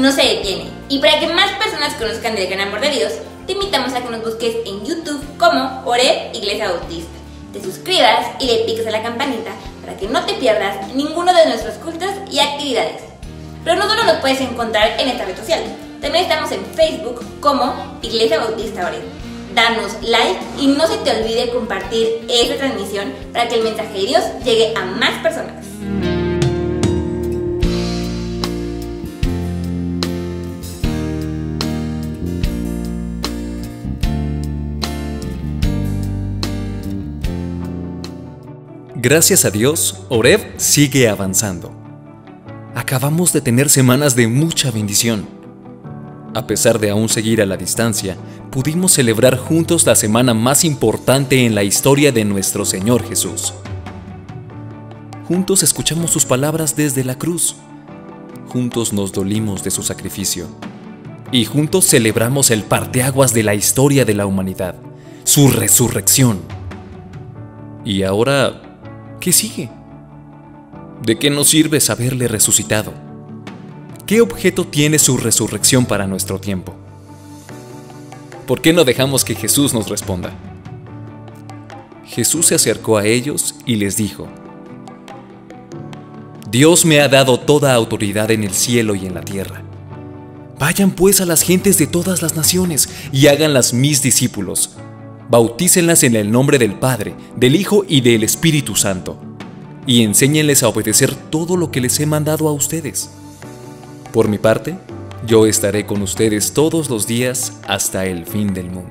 no se detiene. Y para que más personas conozcan del gran amor de Dios, te invitamos a que nos busques en YouTube como Oreb Iglesia Bautista. Te suscribas y le piques a la campanita para que no te pierdas ninguno de nuestros cultos y actividades. Pero no solo nos puedes encontrar en esta red social, también estamos en Facebook como Iglesia Bautista Oreb. Danos like y no se te olvide compartir esta transmisión para que el mensaje de Dios llegue a más personas. Gracias a Dios, Oreb sigue avanzando. Acabamos de tener semanas de mucha bendición. A pesar de aún seguir a la distancia, pudimos celebrar juntos la semana más importante en la historia de nuestro Señor Jesús. Juntos escuchamos sus palabras desde la cruz. Juntos nos dolimos de su sacrificio. Y juntos celebramos el parteaguas de la historia de la humanidad, su resurrección. Y ahora, ¿qué sigue? ¿De qué nos sirve saberle resucitado? ¿Qué objeto tiene su resurrección para nuestro tiempo? ¿Por qué no dejamos que Jesús nos responda? Jesús se acercó a ellos y les dijo: Dios me ha dado toda autoridad en el cielo y en la tierra. Vayan pues a las gentes de todas las naciones y háganlas mis discípulos. Bautícenlas en el nombre del Padre, del Hijo y del Espíritu Santo, y enséñenles a obedecer todo lo que les he mandado a ustedes. Por mi parte, yo estaré con ustedes todos los días hasta el fin del mundo.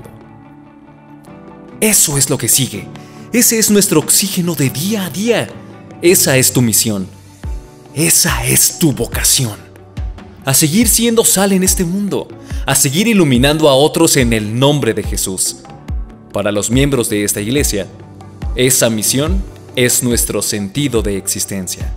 Eso es lo que sigue. Ese es nuestro oxígeno de día a día. Esa es tu misión. Esa es tu vocación. A seguir siendo sal en este mundo, a seguir iluminando a otros en el nombre de Jesús. Para los miembros de esta iglesia, esa misión es nuestro sentido de existencia.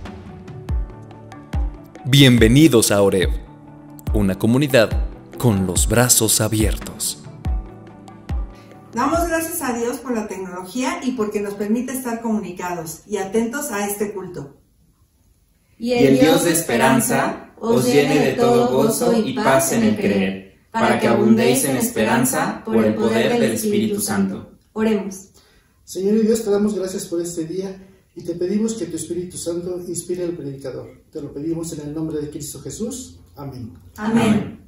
Bienvenidos a Oreb, una comunidad con los brazos abiertos. Damos gracias a Dios por la tecnología y porque nos permite estar comunicados y atentos a este culto. Y el Dios de esperanza os llene de todo gozo y paz en el creer, para que abundéis en esperanza por el poder del Espíritu Santo. Oremos. Señor y Dios, te damos gracias por este día y te pedimos que tu Espíritu Santo inspire al predicador. Te lo pedimos en el nombre de Cristo Jesús. Amén. Amén.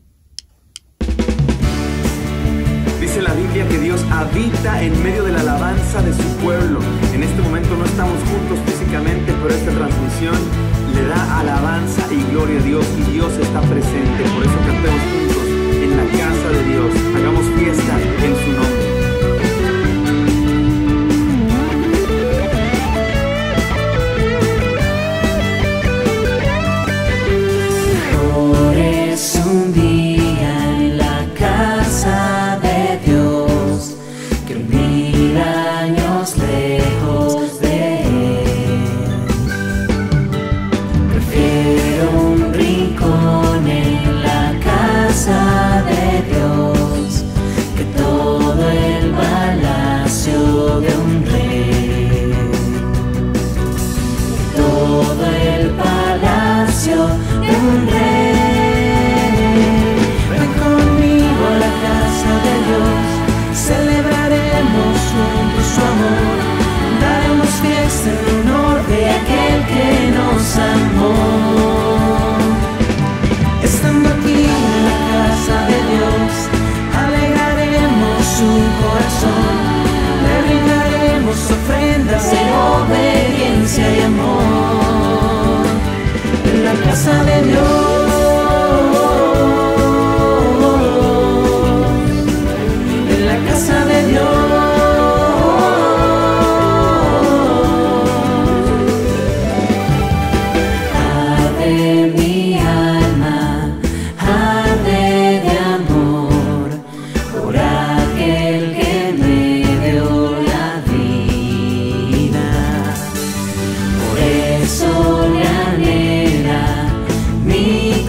Dice la Biblia que Dios habita en medio de la alabanza de su pueblo. En este momento no estamos juntos físicamente, pero esta transmisión le da alabanza y gloria a Dios, y Dios está presente. Por eso cantemos juntos en la casa de Dios. Hagamos fiesta en su nombre. Un día en la casa de Dios, que 1000 años lejos de Él. Prefiero un rincón en la casa de Dios que todo el palacio de un rey. Todo el palacio de un rey. Celebraremos juntos su amor, daremos fiesta en honor de aquel que nos amó. Estando aquí en la casa de Dios, alegraremos su corazón, le brindaremos ofrendas en obediencia y amor. En la casa de Dios. Por eso le anhela mi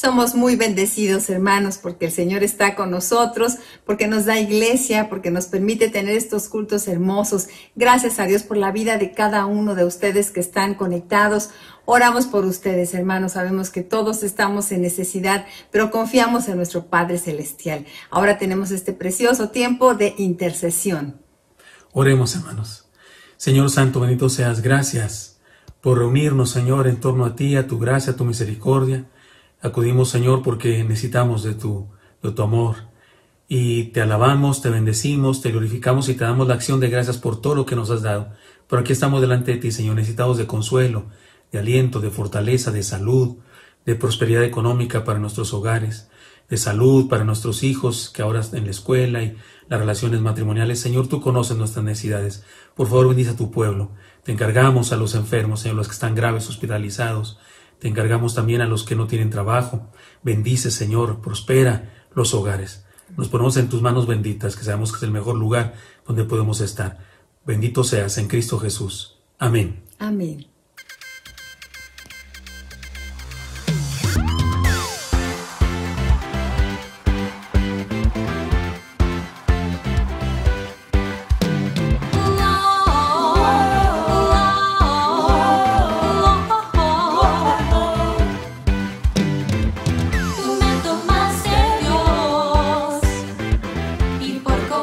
somos muy bendecidos, hermanos, porque el Señor está con nosotros, porque nos da iglesia, porque nos permite tener estos cultos hermosos. Gracias a Dios por la vida de cada uno de ustedes que están conectados. Oramos por ustedes, hermanos. Sabemos que todos estamos en necesidad, pero confiamos en nuestro Padre Celestial. Ahora tenemos este precioso tiempo de intercesión. Oremos, hermanos. Señor Santo, bendito seas. Gracias por reunirnos, Señor, en torno a ti, a tu gracia, a tu misericordia. Acudimos, Señor, porque necesitamos de tu amor. Y te alabamos, te bendecimos, te glorificamos y te damos la acción de gracias por todo lo que nos has dado. Pero aquí estamos delante de ti, Señor, necesitados de consuelo, de aliento, de fortaleza, de salud, de prosperidad económica para nuestros hogares, de salud para nuestros hijos que ahora están en la escuela y las relaciones matrimoniales. Señor, tú conoces nuestras necesidades. Por favor, bendice a tu pueblo. Te encargamos a los enfermos, Señor, los que están graves, hospitalizados. Te encargamos también a los que no tienen trabajo. Bendice, Señor, prospera los hogares. Nos ponemos en tus manos benditas, que sabemos que es el mejor lugar donde podemos estar. Bendito seas en Cristo Jesús. Amén. Amén.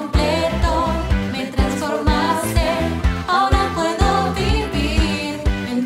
Ahora puedo vivir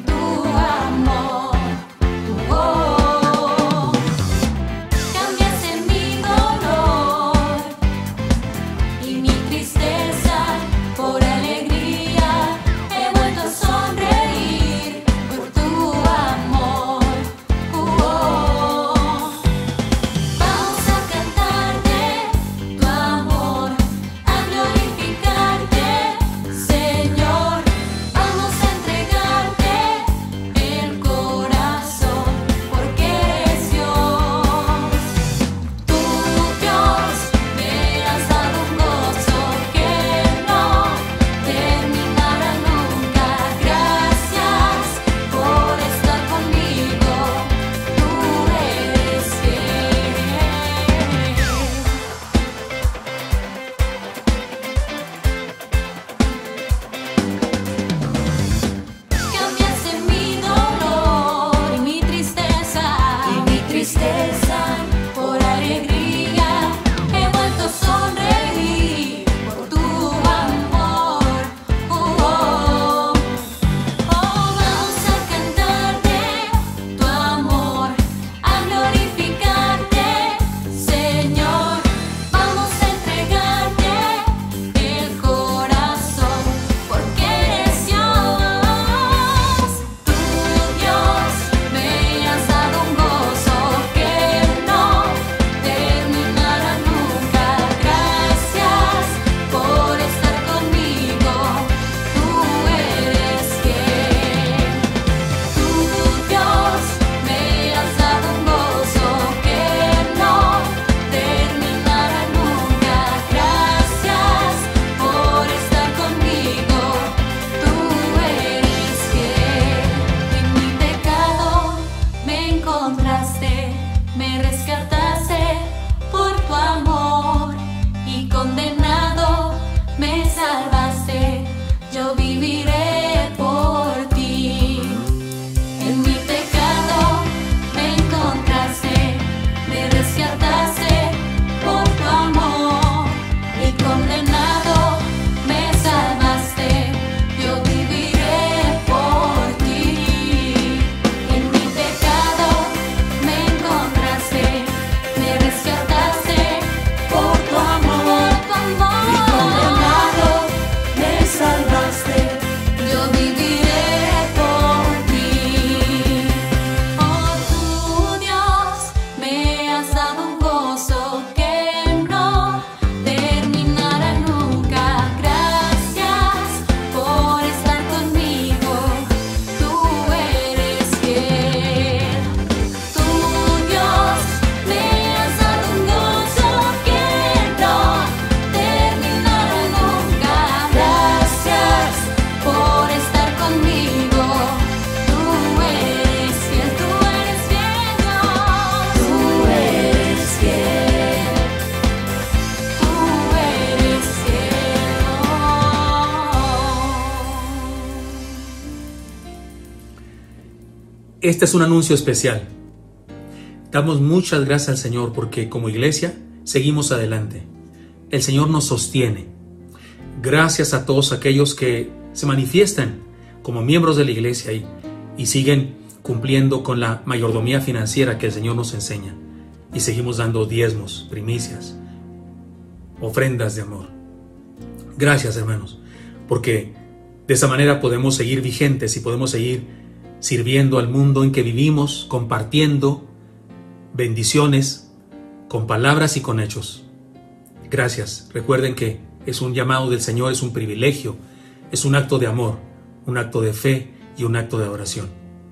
este es un anuncio especial. Damos muchas gracias al Señor porque como iglesia seguimos adelante. El Señor nos sostiene. Gracias a todos aquellos que se manifiestan como miembros de la iglesia y siguen cumpliendo con la mayordomía financiera que el Señor nos enseña. Y seguimos dando diezmos, primicias, ofrendas de amor. Gracias, hermanos, porque de esa manera podemos seguir vigentes y podemos seguir sirviendo al mundo en que vivimos, compartiendo bendiciones con palabras y con hechos. Gracias. Recuerden que es un llamado del Señor, es un privilegio, es un acto de amor, un acto de fe y un acto de adoración.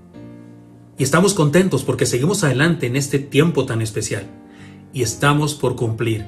Y estamos contentos porque seguimos adelante en este tiempo tan especial y estamos por cumplir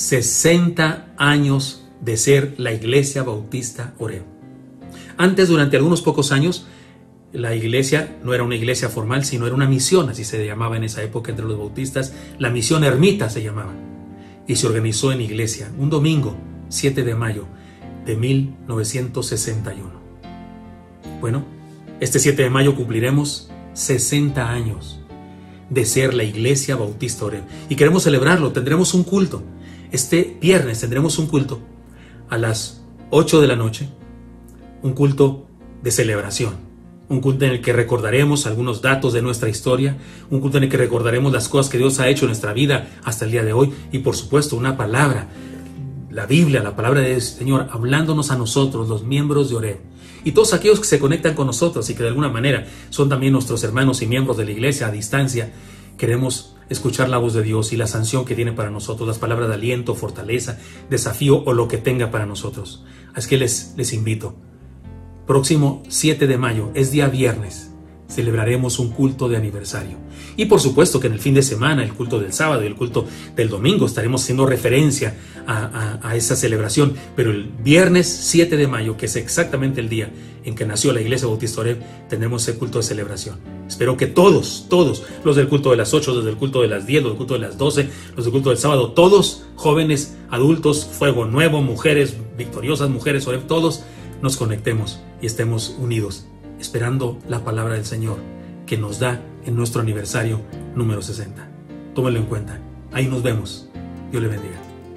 60 años de ser la Iglesia Bautista Oreb. Antes, durante algunos pocos años, la iglesia no era una iglesia formal, sino era una misión, así se llamaba en esa época entre los bautistas. La misión ermita se llamaba y se organizó en iglesia un domingo 7 de mayo de 1961. Bueno, este 7 de mayo cumpliremos 60 años de ser la Iglesia Bautista Oreb y queremos celebrarlo. Tendremos un culto. Este viernes tendremos un culto a las 8 de la noche, un culto de celebración, un culto en el que recordaremos algunos datos de nuestra historia, un culto en el que recordaremos las cosas que Dios ha hecho en nuestra vida hasta el día de hoy y por supuesto una palabra, la Biblia, la palabra del Señor, hablándonos a nosotros, los miembros de Oreb, y todos aquellos que se conectan con nosotros y que de alguna manera son también nuestros hermanos y miembros de la iglesia a distancia. Queremos escuchar la voz de Dios y la sanción que tiene para nosotros, las palabras de aliento, fortaleza, desafío o lo que tenga para nosotros. Así que les invito. Próximo 7 de mayo, es día viernes, celebraremos un culto de aniversario. Y por supuesto que en el fin de semana, el culto del sábado y el culto del domingo, estaremos haciendo referencia a esa celebración. Pero el viernes 7 de mayo, que es exactamente el día en que nació la Iglesia Bautista Oreb, tendremos ese culto de celebración. Espero que todos, los del culto de las 8, los del culto de las 10, los del culto de las 12, los del culto del sábado, todos, jóvenes, adultos, fuego nuevo, mujeres, victoriosas mujeres Oreb, todos nos conectemos y estemos unidos, esperando la palabra del Señor que nos da en nuestro aniversario número 60. Tómenlo en cuenta. Ahí nos vemos. Dios le bendiga.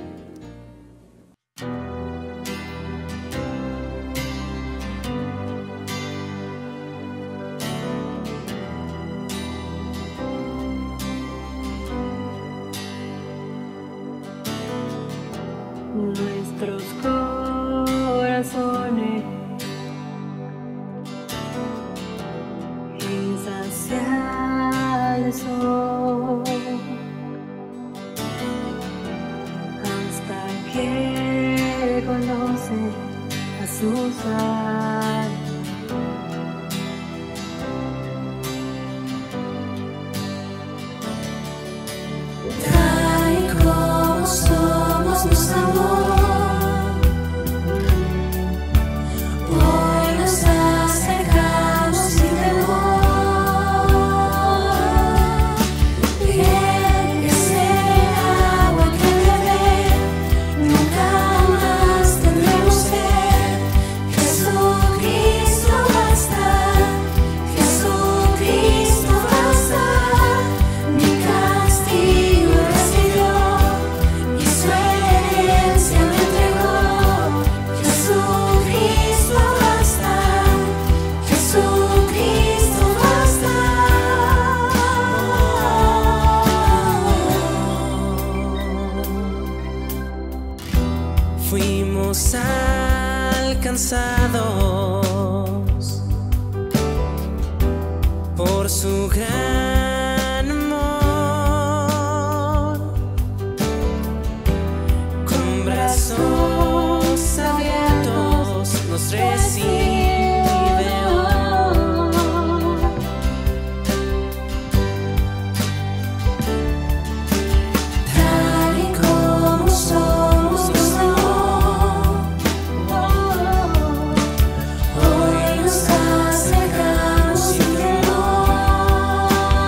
Nuestros corazones insaciables son hasta que conocen a su Salvador. Tal y como somos nos amó. Hoy nos acercamos sin temor. Bien que sea agua que beber, nunca más tendremos sed. Jesucristo basta, Jesucristo basta. Mi castigo recibió y su herencia me entregó. Jesucristo basta, Jesucristo basta. Fuimos alcanzados por su gran amor, con brazos abiertos nos recibe hoy. Tal y como somos nos amó. Hoy nos acercamos sin temor.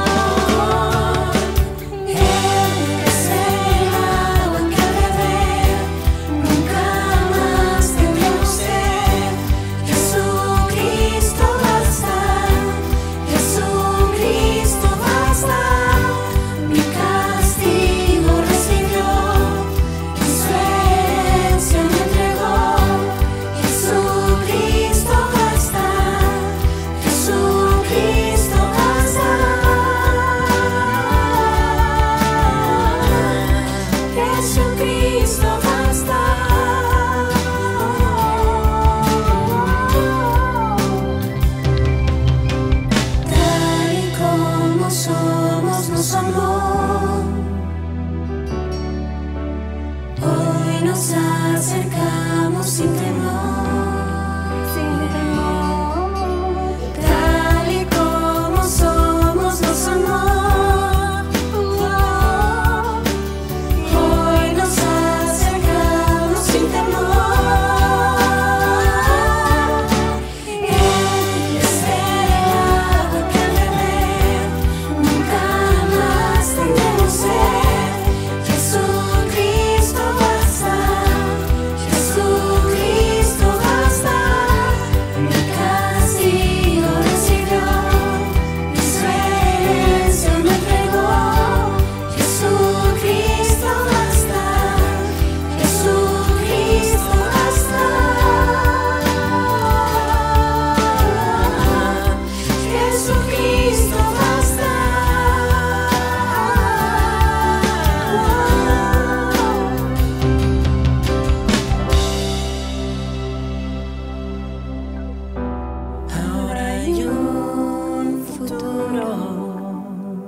hay un futuro.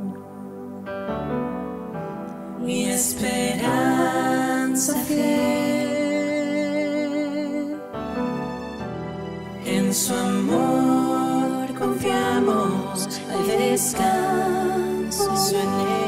Mi esperanza fiel, en su amor confiamos, hay descanso en él.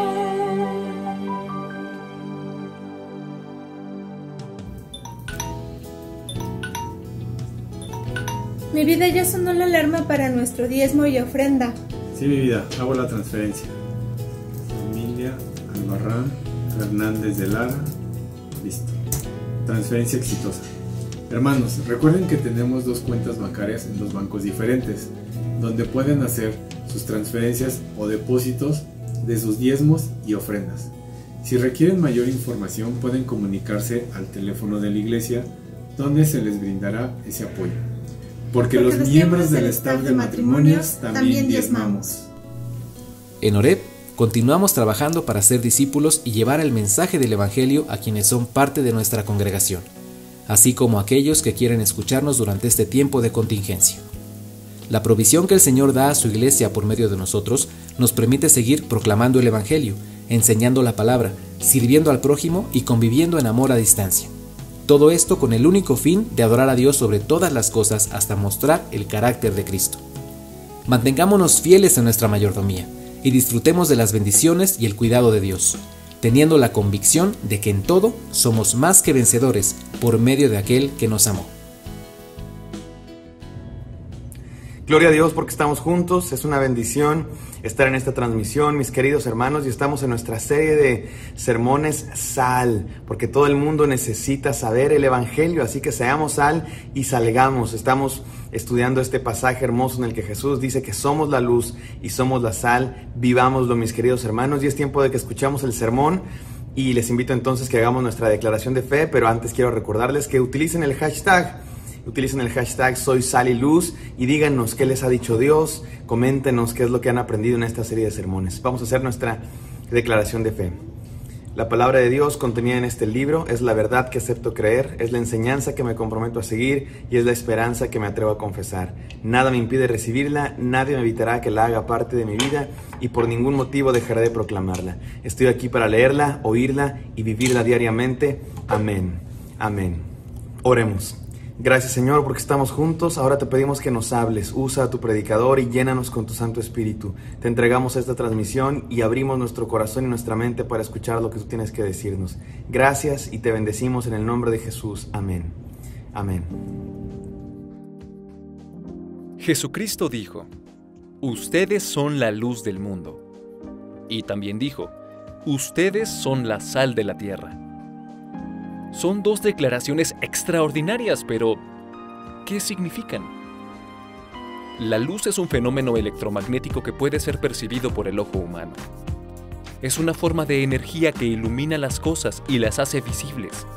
Mi vida, ya sonó la alarma para nuestro diezmo y ofrenda. Sí, mi vida, hago la transferencia. Familia Albarrán Fernández de Lara. Listo. Transferencia exitosa. Hermanos, recuerden que tenemos 2 cuentas bancarias en 2 bancos diferentes, donde pueden hacer sus transferencias o depósitos de sus diezmos y ofrendas. Si requieren mayor información, pueden comunicarse al teléfono de la iglesia, donde se les brindará ese apoyo. Porque los miembros del staff de matrimonios también diezmamos. En Oreb, continuamos trabajando para ser discípulos y llevar el mensaje del Evangelio a quienes son parte de nuestra congregación, así como a aquellos que quieren escucharnos durante este tiempo de contingencia. La provisión que el Señor da a su iglesia por medio de nosotros nos permite seguir proclamando el Evangelio, enseñando la palabra, sirviendo al prójimo y conviviendo en amor a distancia. Todo esto con el único fin de adorar a Dios sobre todas las cosas hasta mostrar el carácter de Cristo. Mantengámonos fieles en nuestra mayordomía y disfrutemos de las bendiciones y el cuidado de Dios, teniendo la convicción de que en todo somos más que vencedores por medio de aquel que nos amó. Gloria a Dios porque estamos juntos, es una bendición estar en esta transmisión, mis queridos hermanos, y estamos en nuestra serie de sermones Sal, porque todo el mundo necesita saber el Evangelio, así que seamos sal y salgamos. Estamos estudiando este pasaje hermoso en el que Jesús dice que somos la luz y somos la sal, vivámoslo, mis queridos hermanos, y es tiempo de que escuchamos el sermón. Y les invito entonces que hagamos nuestra declaración de fe, pero antes quiero recordarles que utilicen el hashtag Soy Sal y Luz y díganos qué les ha dicho Dios, coméntenos qué es lo que han aprendido en esta serie de sermones. Vamos a hacer nuestra declaración de fe. La palabra de Dios contenida en este libro es la verdad que acepto creer, es la enseñanza que me comprometo a seguir y es la esperanza que me atrevo a confesar. Nada me impide recibirla, nadie me evitará que la haga parte de mi vida y por ningún motivo dejaré de proclamarla. Estoy aquí para leerla, oírla y vivirla diariamente. Amén. Amén. Oremos. Gracias, Señor, porque estamos juntos. Ahora te pedimos que nos hables. Usa a tu predicador y llénanos con tu Santo Espíritu. Te entregamos esta transmisión y abrimos nuestro corazón y nuestra mente para escuchar lo que tú tienes que decirnos. Gracias y te bendecimos en el nombre de Jesús. Amén. Amén. Jesucristo dijo: ustedes son la luz del mundo. Y también dijo: ustedes son la sal de la tierra. Son 2 declaraciones extraordinarias, pero ¿qué significan? La luz es un fenómeno electromagnético que puede ser percibido por el ojo humano. Es una forma de energía que ilumina las cosas y las hace visibles.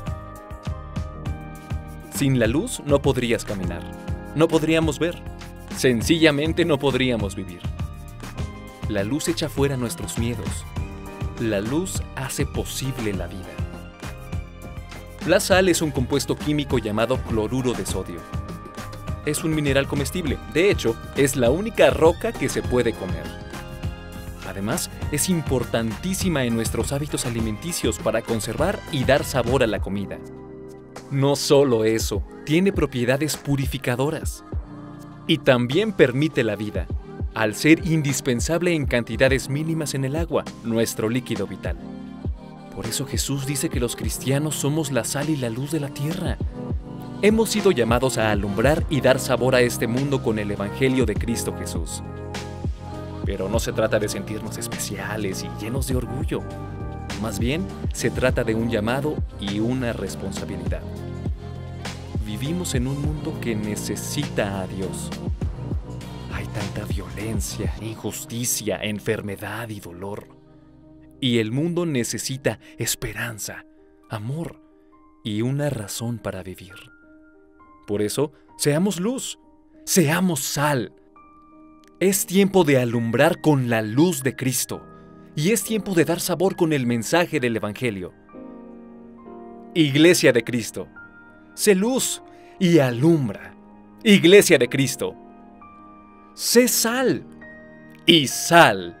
Sin la luz no podrías caminar, no podríamos ver, sencillamente no podríamos vivir. La luz echa fuera nuestros miedos. La luz hace posible la vida. La sal es un compuesto químico llamado cloruro de sodio. Es un mineral comestible, de hecho, es la única roca que se puede comer. Además, es importantísima en nuestros hábitos alimenticios para conservar y dar sabor a la comida. No solo eso, tiene propiedades purificadoras. Y también permite la vida, al ser indispensable en cantidades mínimas en el agua, nuestro líquido vital. Por eso Jesús dice que los cristianos somos la sal y la luz de la tierra. Hemos sido llamados a alumbrar y dar sabor a este mundo con el Evangelio de Cristo Jesús. Pero no se trata de sentirnos especiales y llenos de orgullo. Más bien, se trata de un llamado y una responsabilidad. Vivimos en un mundo que necesita a Dios. Hay tanta violencia, injusticia, enfermedad y dolor. Y el mundo necesita esperanza, amor y una razón para vivir. Por eso, seamos luz, seamos sal. Es tiempo de alumbrar con la luz de Cristo y es tiempo de dar sabor con el mensaje del Evangelio. Iglesia de Cristo, sé luz y alumbra. Iglesia de Cristo, sé sal y sal.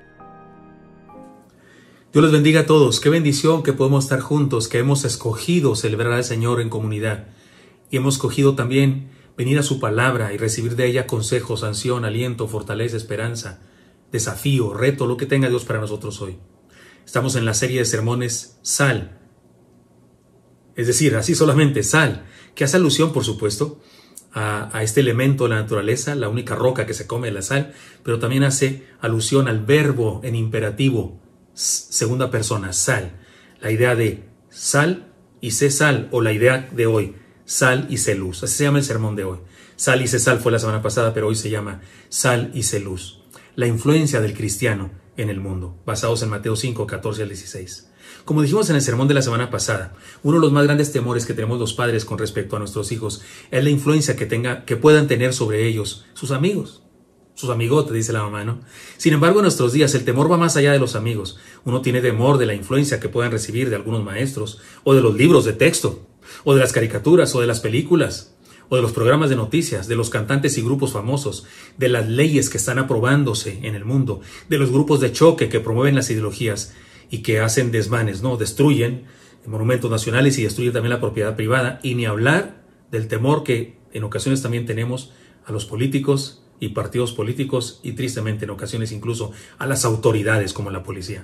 Dios les bendiga a todos. Qué bendición que podemos estar juntos, que hemos escogido celebrar al Señor en comunidad. Y hemos escogido también venir a su palabra y recibir de ella consejo, sanción, aliento, fortaleza, esperanza, desafío, reto, lo que tenga Dios para nosotros hoy. Estamos en la serie de sermones Sal. Es decir, así solamente sal, que hace alusión, por supuesto, a este elemento de la naturaleza, la única roca que se come es la sal, pero también hace alusión al verbo en imperativo, segunda persona, sal. La idea de sal y sé sal, o la idea de hoy, sal y sé luz. Así se llama el sermón de hoy. Sal y sé sal fue la semana pasada, pero hoy se llama sal y sé luz. La influencia del cristiano en el mundo, basados en Mateo 5, 14 al 16. Como dijimos en el sermón de la semana pasada, uno de los más grandes temores que tenemos los padres con respecto a nuestros hijos es la influencia que puedan tener sobre ellos sus amigos. Sus amigotes, dice la mamá, ¿no? Sin embargo, en nuestros días el temor va más allá de los amigos. Uno tiene temor de la influencia que puedan recibir de algunos maestros, o de los libros de texto, o de las caricaturas, o de las películas, o de los programas de noticias, de los cantantes y grupos famosos, de las leyes que están aprobándose en el mundo, de los grupos de choque que promueven las ideologías y que hacen desmanes, ¿no? Destruyen monumentos nacionales y destruyen también la propiedad privada, y ni hablar del temor que en ocasiones también tenemos a los políticos y partidos políticos, y tristemente en ocasiones incluso a las autoridades como la policía.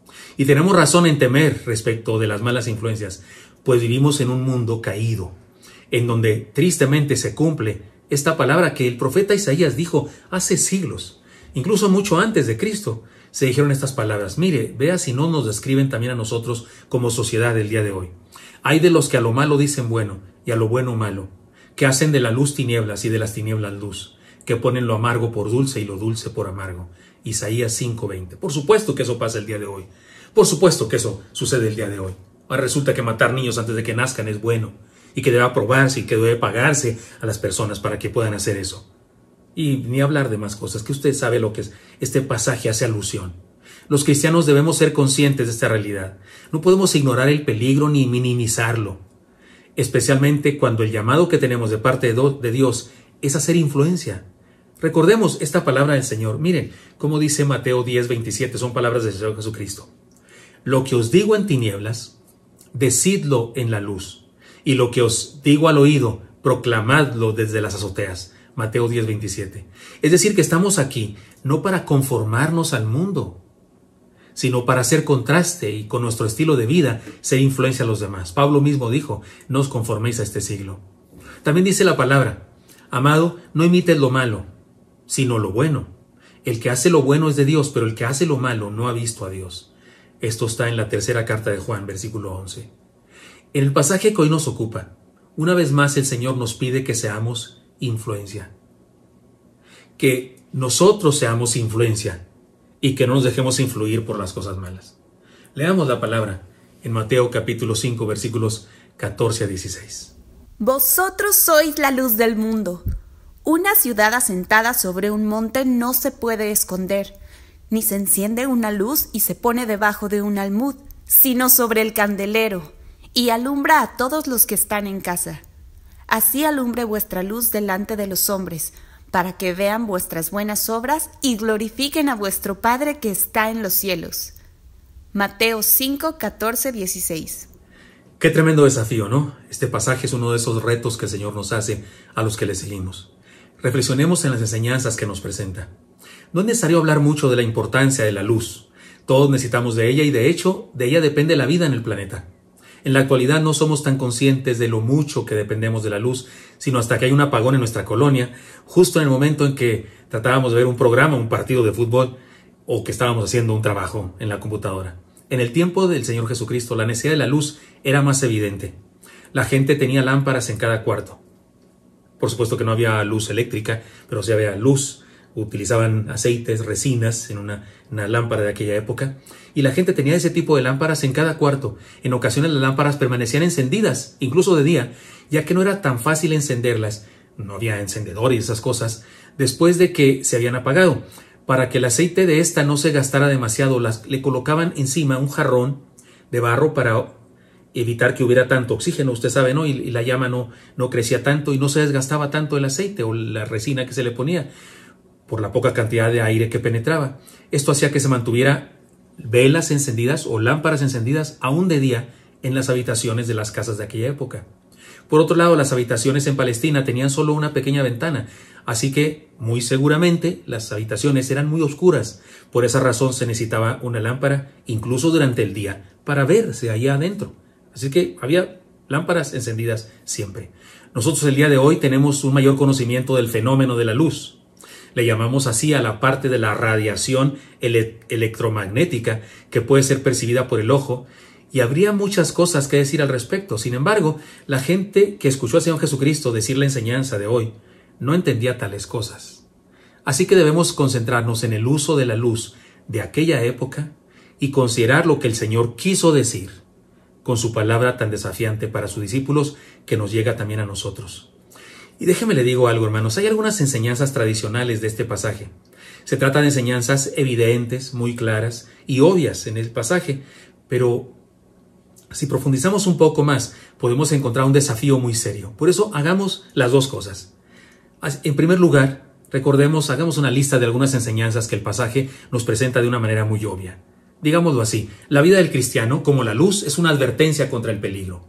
Y tenemos razón en temer respecto de las malas influencias, pues vivimos en un mundo caído, en donde tristemente se cumple esta palabra que el profeta Isaías dijo hace siglos, incluso mucho antes de Cristo. Se dijeron estas palabras: mire, vea si no nos describen también a nosotros como sociedad el día de hoy. Hay de los que a lo malo dicen bueno y a lo bueno malo, que hacen de la luz tinieblas y de las tinieblas luz, que ponen lo amargo por dulce y lo dulce por amargo. Isaías 5:20. Por supuesto que eso pasa el día de hoy. Por supuesto que eso sucede el día de hoy. Ahora resulta que matar niños antes de que nazcan es bueno, y que debe aprobarse y que debe pagarse a las personas para que puedan hacer eso. Y ni hablar de más cosas, que usted sabe lo que es. Este pasaje hace alusión. Los cristianos debemos ser conscientes de esta realidad. No podemos ignorar el peligro ni minimizarlo, especialmente cuando el llamado que tenemos de parte de Dios es hacer influencia. Recordemos esta palabra del Señor. Miren cómo dice Mateo 10:27, son palabras del Señor Jesucristo. Lo que os digo en tinieblas, decidlo en la luz, y lo que os digo al oído, proclamadlo desde las azoteas. Mateo 10:27. Es decir, que estamos aquí no para conformarnos al mundo, sino para hacer contraste y con nuestro estilo de vida ser influencia a los demás. Pablo mismo dijo: no os conforméis a este siglo. También dice la palabra: amado, no imites lo malo, sino lo bueno. El que hace lo bueno es de Dios, pero el que hace lo malo no ha visto a Dios. Esto está en la tercera carta de Juan, versículo 11. En el pasaje que hoy nos ocupa, una vez más el Señor nos pide que seamos influencia. Que nosotros seamos influencia y que no nos dejemos influir por las cosas malas. Leamos la palabra en Mateo capítulo 5, versículos 14 a 16. Vosotros sois la luz del mundo. Una ciudad asentada sobre un monte no se puede esconder, ni se enciende una luz y se pone debajo de un almud, sino sobre el candelero, y alumbra a todos los que están en casa. Así alumbre vuestra luz delante de los hombres, para que vean vuestras buenas obras y glorifiquen a vuestro Padre que está en los cielos. Mateo 5, 14, 16. Qué tremendo desafío, ¿no? Este pasaje es uno de esos retos que el Señor nos hace a los que le seguimos. Reflexionemos en las enseñanzas que nos presenta. No es necesario hablar mucho de la importancia de la luz. Todos necesitamos de ella y de hecho de ella depende la vida en el planeta. En la actualidad no somos tan conscientes de lo mucho que dependemos de la luz, sino hasta que hay un apagón en nuestra colonia, justo en el momento en que tratábamos de ver un programa, un partido de fútbol, o que estábamos haciendo un trabajo en la computadora. En el tiempo del Señor Jesucristo, la necesidad de la luz era más evidente. La gente tenía lámparas en cada cuarto. Por supuesto que no había luz eléctrica, pero sí había luz. Utilizaban aceites, resinas en una lámpara de aquella época. Y la gente tenía ese tipo de lámparas en cada cuarto. En ocasiones las lámparas permanecían encendidas, incluso de día, ya que no era tan fácil encenderlas. No había encendedores y esas cosas, después de que se habían apagado. Para que el aceite de esta no se gastara demasiado, le colocaban encima un jarrón de barro para evitar que hubiera tanto oxígeno, usted sabe, ¿no? Y la llama no crecía tanto y no se desgastaba tanto el aceite o la resina que se le ponía. por la poca cantidad de aire que penetraba. Esto hacía que se mantuviera velas encendidas o lámparas encendidas aún de día en las habitaciones de las casas de aquella época. Por otro lado, las habitaciones en Palestina tenían solo una pequeña ventana, así que muy seguramente las habitaciones eran muy oscuras. Por esa razón se necesitaba una lámpara incluso durante el día para verse allá adentro. Así que había lámparas encendidas siempre. Nosotros el día de hoy tenemos un mayor conocimiento del fenómeno de la luz. Le llamamos así a la parte de la radiación electromagnética que puede ser percibida por el ojo, y habría muchas cosas que decir al respecto. Sin embargo, la gente que escuchó al Señor Jesucristo decir la enseñanza de hoy no entendía tales cosas. Así que debemos concentrarnos en el uso de la luz de aquella época y considerar lo que el Señor quiso decir con su palabra tan desafiante para sus discípulos, que nos llega también a nosotros. Y déjeme le digo algo, hermanos, hay algunas enseñanzas tradicionales de este pasaje. Se trata de enseñanzas evidentes, muy claras y obvias en el pasaje, pero si profundizamos un poco más, podemos encontrar un desafío muy serio. Por eso hagamos las dos cosas. En primer lugar, recordemos, hagamos una lista de algunas enseñanzas que el pasaje nos presenta de una manera muy obvia. Digámoslo así, la vida del cristiano, como la luz, es una advertencia contra el peligro.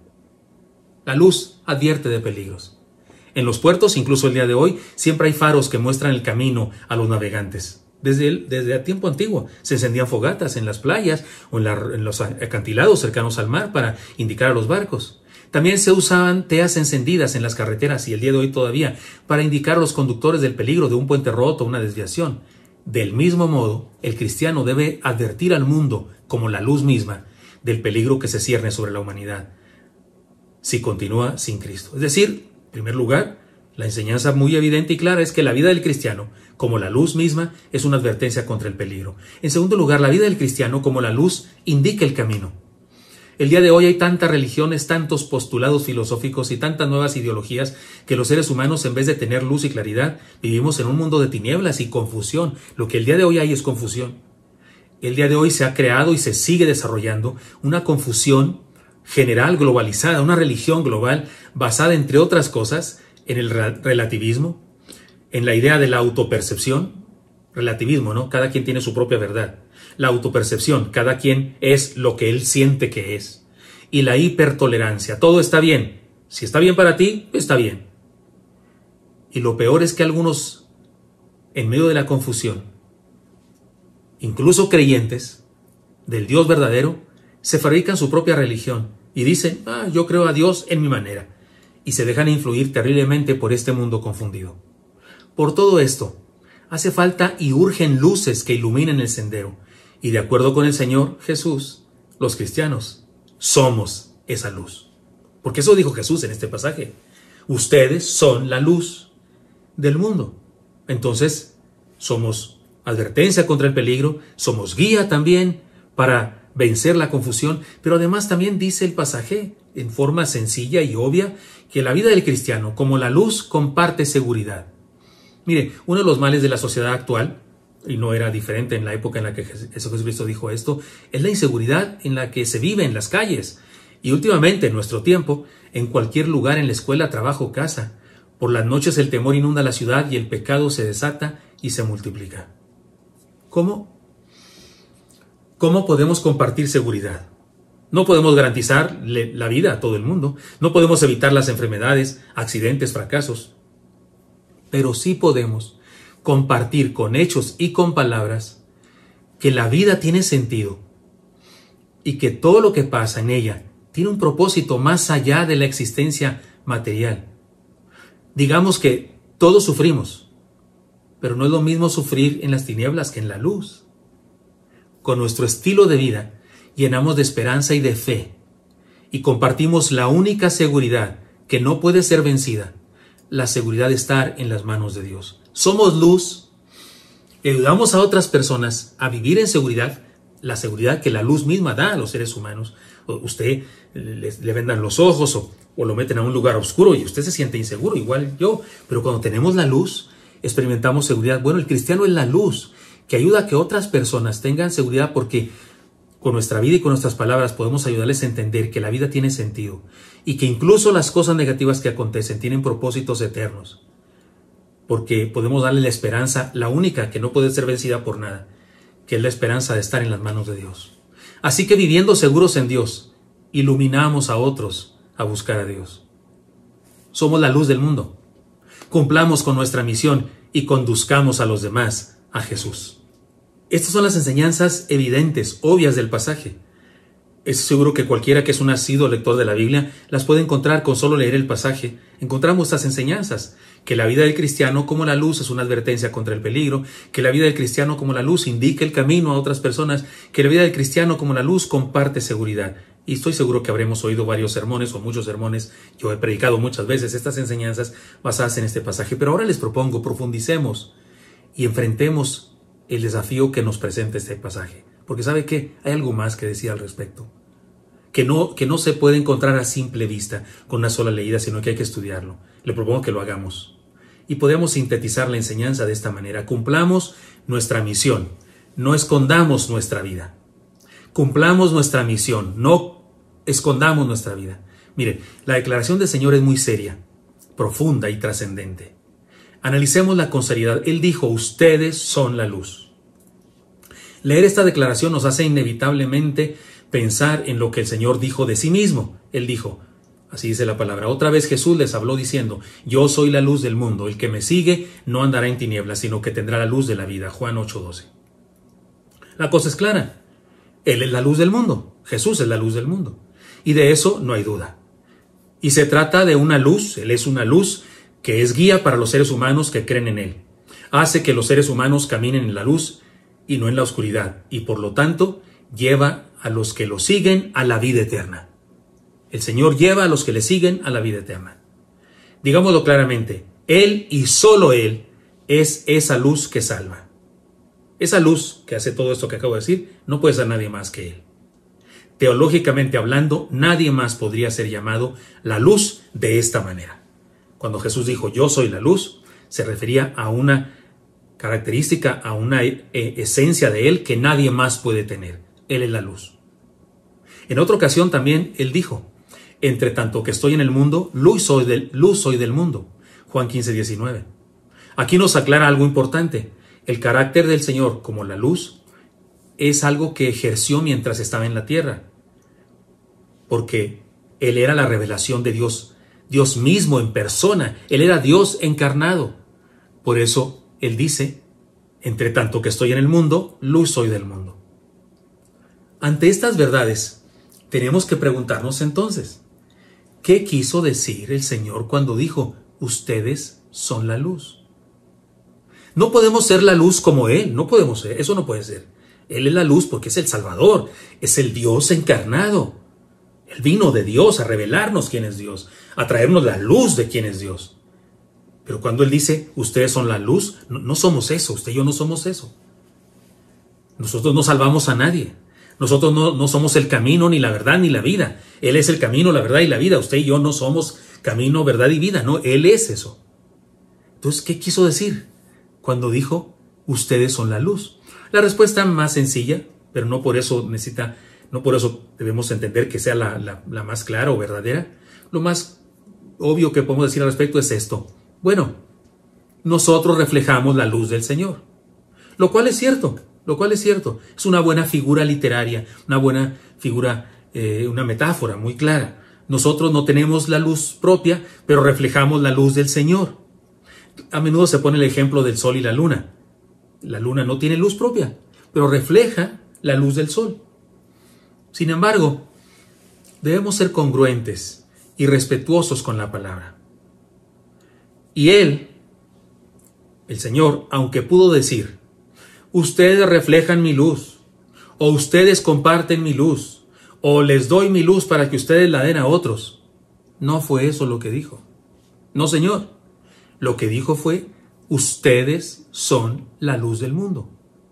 La luz advierte de peligros. En los puertos, incluso el día de hoy, siempre hay faros que muestran el camino a los navegantes. Desde el tiempo antiguo se encendían fogatas en las playas o en los acantilados cercanos al mar para indicar a los barcos. También se usaban teas encendidas en las carreteras y el día de hoy todavía para indicar a los conductores del peligro de un puente roto o una desviación. Del mismo modo, el cristiano debe advertir al mundo, como la luz misma, del peligro que se cierne sobre la humanidad si continúa sin Cristo. Es decir, en primer lugar, la enseñanza muy evidente y clara es que la vida del cristiano, como la luz misma, es una advertencia contra el peligro. En segundo lugar, la vida del cristiano, como la luz, indica el camino. El día de hoy hay tantas religiones, tantos postulados filosóficos y tantas nuevas ideologías que los seres humanos, en vez de tener luz y claridad, vivimos en un mundo de tinieblas y confusión. Lo que el día de hoy hay es confusión. El día de hoy se ha creado y se sigue desarrollando una confusión general, globalizada, una religión global basada, entre otras cosas, en el relativismo, en la idea de la autopercepción. Relativismo, ¿no? Cada quien tiene su propia verdad. La autopercepción, cada quien es lo que él siente que es. Y la hipertolerancia, todo está bien. Si está bien para ti, está bien. Y lo peor es que algunos, en medio de la confusión, incluso creyentes del Dios verdadero, se fabrican su propia religión y dicen, yo creo a Dios en mi manera. Y se dejan influir terriblemente por este mundo confundido. Por todo esto, hace falta y urgen luces que iluminen el sendero. Y de acuerdo con el Señor Jesús, los cristianos somos esa luz. Porque eso dijo Jesús en este pasaje. Ustedes son la luz del mundo. Entonces, somos advertencia contra el peligro, somos guía también para vencer la confusión, pero además también dice el pasaje en forma sencilla y obvia que la vida del cristiano, como la luz, comparte seguridad. Mire, uno de los males de la sociedad actual, y no era diferente en la época en la que Jesucristo dijo esto, es la inseguridad en la que se vive en las calles. Y últimamente, en nuestro tiempo, en cualquier lugar, en la escuela, trabajo, casa, por las noches el temor inunda la ciudad y el pecado se desata y se multiplica. ¿Cómo? ¿Cómo podemos compartir seguridad? No podemos garantizar la vida a todo el mundo, no podemos evitar las enfermedades, accidentes, fracasos, pero sí podemos compartir con hechos y con palabras que la vida tiene sentido y que todo lo que pasa en ella tiene un propósito más allá de la existencia material. Digamos que todos sufrimos, pero no es lo mismo sufrir en las tinieblas que en la luz. Con nuestro estilo de vida llenamos de esperanza y de fe y compartimos la única seguridad que no puede ser vencida, la seguridad de estar en las manos de Dios. Somos luz y ayudamos a otras personas a vivir en seguridad, la seguridad que la luz misma da a los seres humanos. Usted le vendan los ojos o lo meten a un lugar oscuro y usted se siente inseguro, igual yo, pero cuando tenemos la luz experimentamos seguridad. Bueno, el cristiano es la luz que ayuda a que otras personas tengan seguridad, porque con nuestra vida y con nuestras palabras podemos ayudarles a entender que la vida tiene sentido y que incluso las cosas negativas que acontecen tienen propósitos eternos. porque podemos darle la esperanza, la única que no puede ser vencida por nada, que es la esperanza de estar en las manos de Dios. Así que viviendo seguros en Dios, iluminamos a otros a buscar a Dios. Somos la luz del mundo. Cumplamos con nuestra misión y conduzcamos a los demás a Jesús. Estas son las enseñanzas evidentes, obvias del pasaje. Es seguro que cualquiera que es un asiduo lector de la Biblia las puede encontrar con solo leer el pasaje. Encontramos estas enseñanzas, que la vida del cristiano como la luz es una advertencia contra el peligro, que la vida del cristiano como la luz indica el camino a otras personas, que la vida del cristiano como la luz comparte seguridad. Y estoy seguro que habremos oído varios sermones o muchos sermones. Yo he predicado muchas veces estas enseñanzas basadas en este pasaje, pero ahora les propongo, profundicemos y enfrentemos el desafío que nos presenta este pasaje. Porque ¿sabe qué? Hay algo más que decir al respecto. Que no se puede encontrar a simple vista con una sola leída, sino que hay que estudiarlo. Le propongo que lo hagamos. Y podemos sintetizar la enseñanza de esta manera. Cumplamos nuestra misión. No escondamos nuestra vida. Cumplamos nuestra misión. No escondamos nuestra vida. Mire, la declaración del Señor es muy seria, profunda y trascendente. Analicémosla con seriedad. Él dijo, ustedes son la luz. Leer esta declaración nos hace inevitablemente pensar en lo que el Señor dijo de sí mismo. Él dijo, así dice la palabra, otra vez Jesús les habló diciendo, yo soy la luz del mundo, el que me sigue no andará en tinieblas, sino que tendrá la luz de la vida. Juan 8:12. La cosa es clara, Él es la luz del mundo, Jesús es la luz del mundo, y de eso no hay duda. Y se trata de una luz, Él es una luz que es guía para los seres humanos que creen en Él. Hace que los seres humanos caminen en la luz y no en la oscuridad, y por lo tanto lleva a los que lo siguen a la vida eterna. El Señor lleva a los que le siguen a la vida eterna. Digámoslo claramente, Él y solo Él es esa luz que salva. Esa luz que hace todo esto que acabo de decir, no puede ser nadie más que Él. Teológicamente hablando, nadie más podría ser llamado la luz de esta manera. Cuando Jesús dijo, yo soy la luz, se refería a una característica, a una esencia de Él que nadie más puede tener. Él es la luz. En otra ocasión también Él dijo, entre tanto que estoy en el mundo, luz soy del mundo. Juan 15:19. Aquí nos aclara algo importante. El carácter del Señor como la luz es algo que ejerció mientras estaba en la tierra. Porque Él era la revelación de Dios, Dios mismo en persona. Él era Dios encarnado. Por eso Él dice, entre tanto que estoy en el mundo, luz soy del mundo. Ante estas verdades, tenemos que preguntarnos entonces, ¿qué quiso decir el Señor cuando dijo, ustedes son la luz? No podemos ser la luz como Él, no podemos ser, eso no puede ser. Él es la luz porque es el Salvador, es el Dios encarnado. Él vino de Dios a revelarnos quién es Dios, a traernos la luz de quién es Dios. Pero cuando Él dice, ustedes son la luz, no somos eso, usted y yo no somos eso. Nosotros no salvamos a nadie. Nosotros no somos el camino, ni la verdad, ni la vida. Él es el camino, la verdad y la vida. Usted y yo no somos camino, verdad y vida. No, Él es eso. Entonces, ¿qué quiso decir cuando dijo, ustedes son la luz? La respuesta más sencilla, pero no por eso debemos entender que sea la más clara o verdadera. Lo más obvio que podemos decir al respecto es esto. Bueno, nosotros reflejamos la luz del Señor. Lo cual es cierto. Es una buena figura literaria, una buena figura, una metáfora muy clara. Nosotros no tenemos la luz propia, pero reflejamos la luz del Señor. A menudo se pone el ejemplo del sol y la luna. La luna no tiene luz propia, pero refleja la luz del sol. Sin embargo, debemos ser congruentes y respetuosos con la palabra. Y Él, el Señor, aunque pudo decir, ustedes reflejan mi luz, o ustedes comparten mi luz, o les doy mi luz para que ustedes la den a otros. No fue eso lo que dijo. No, Señor. Lo que dijo fue, ustedes son la luz del mundo.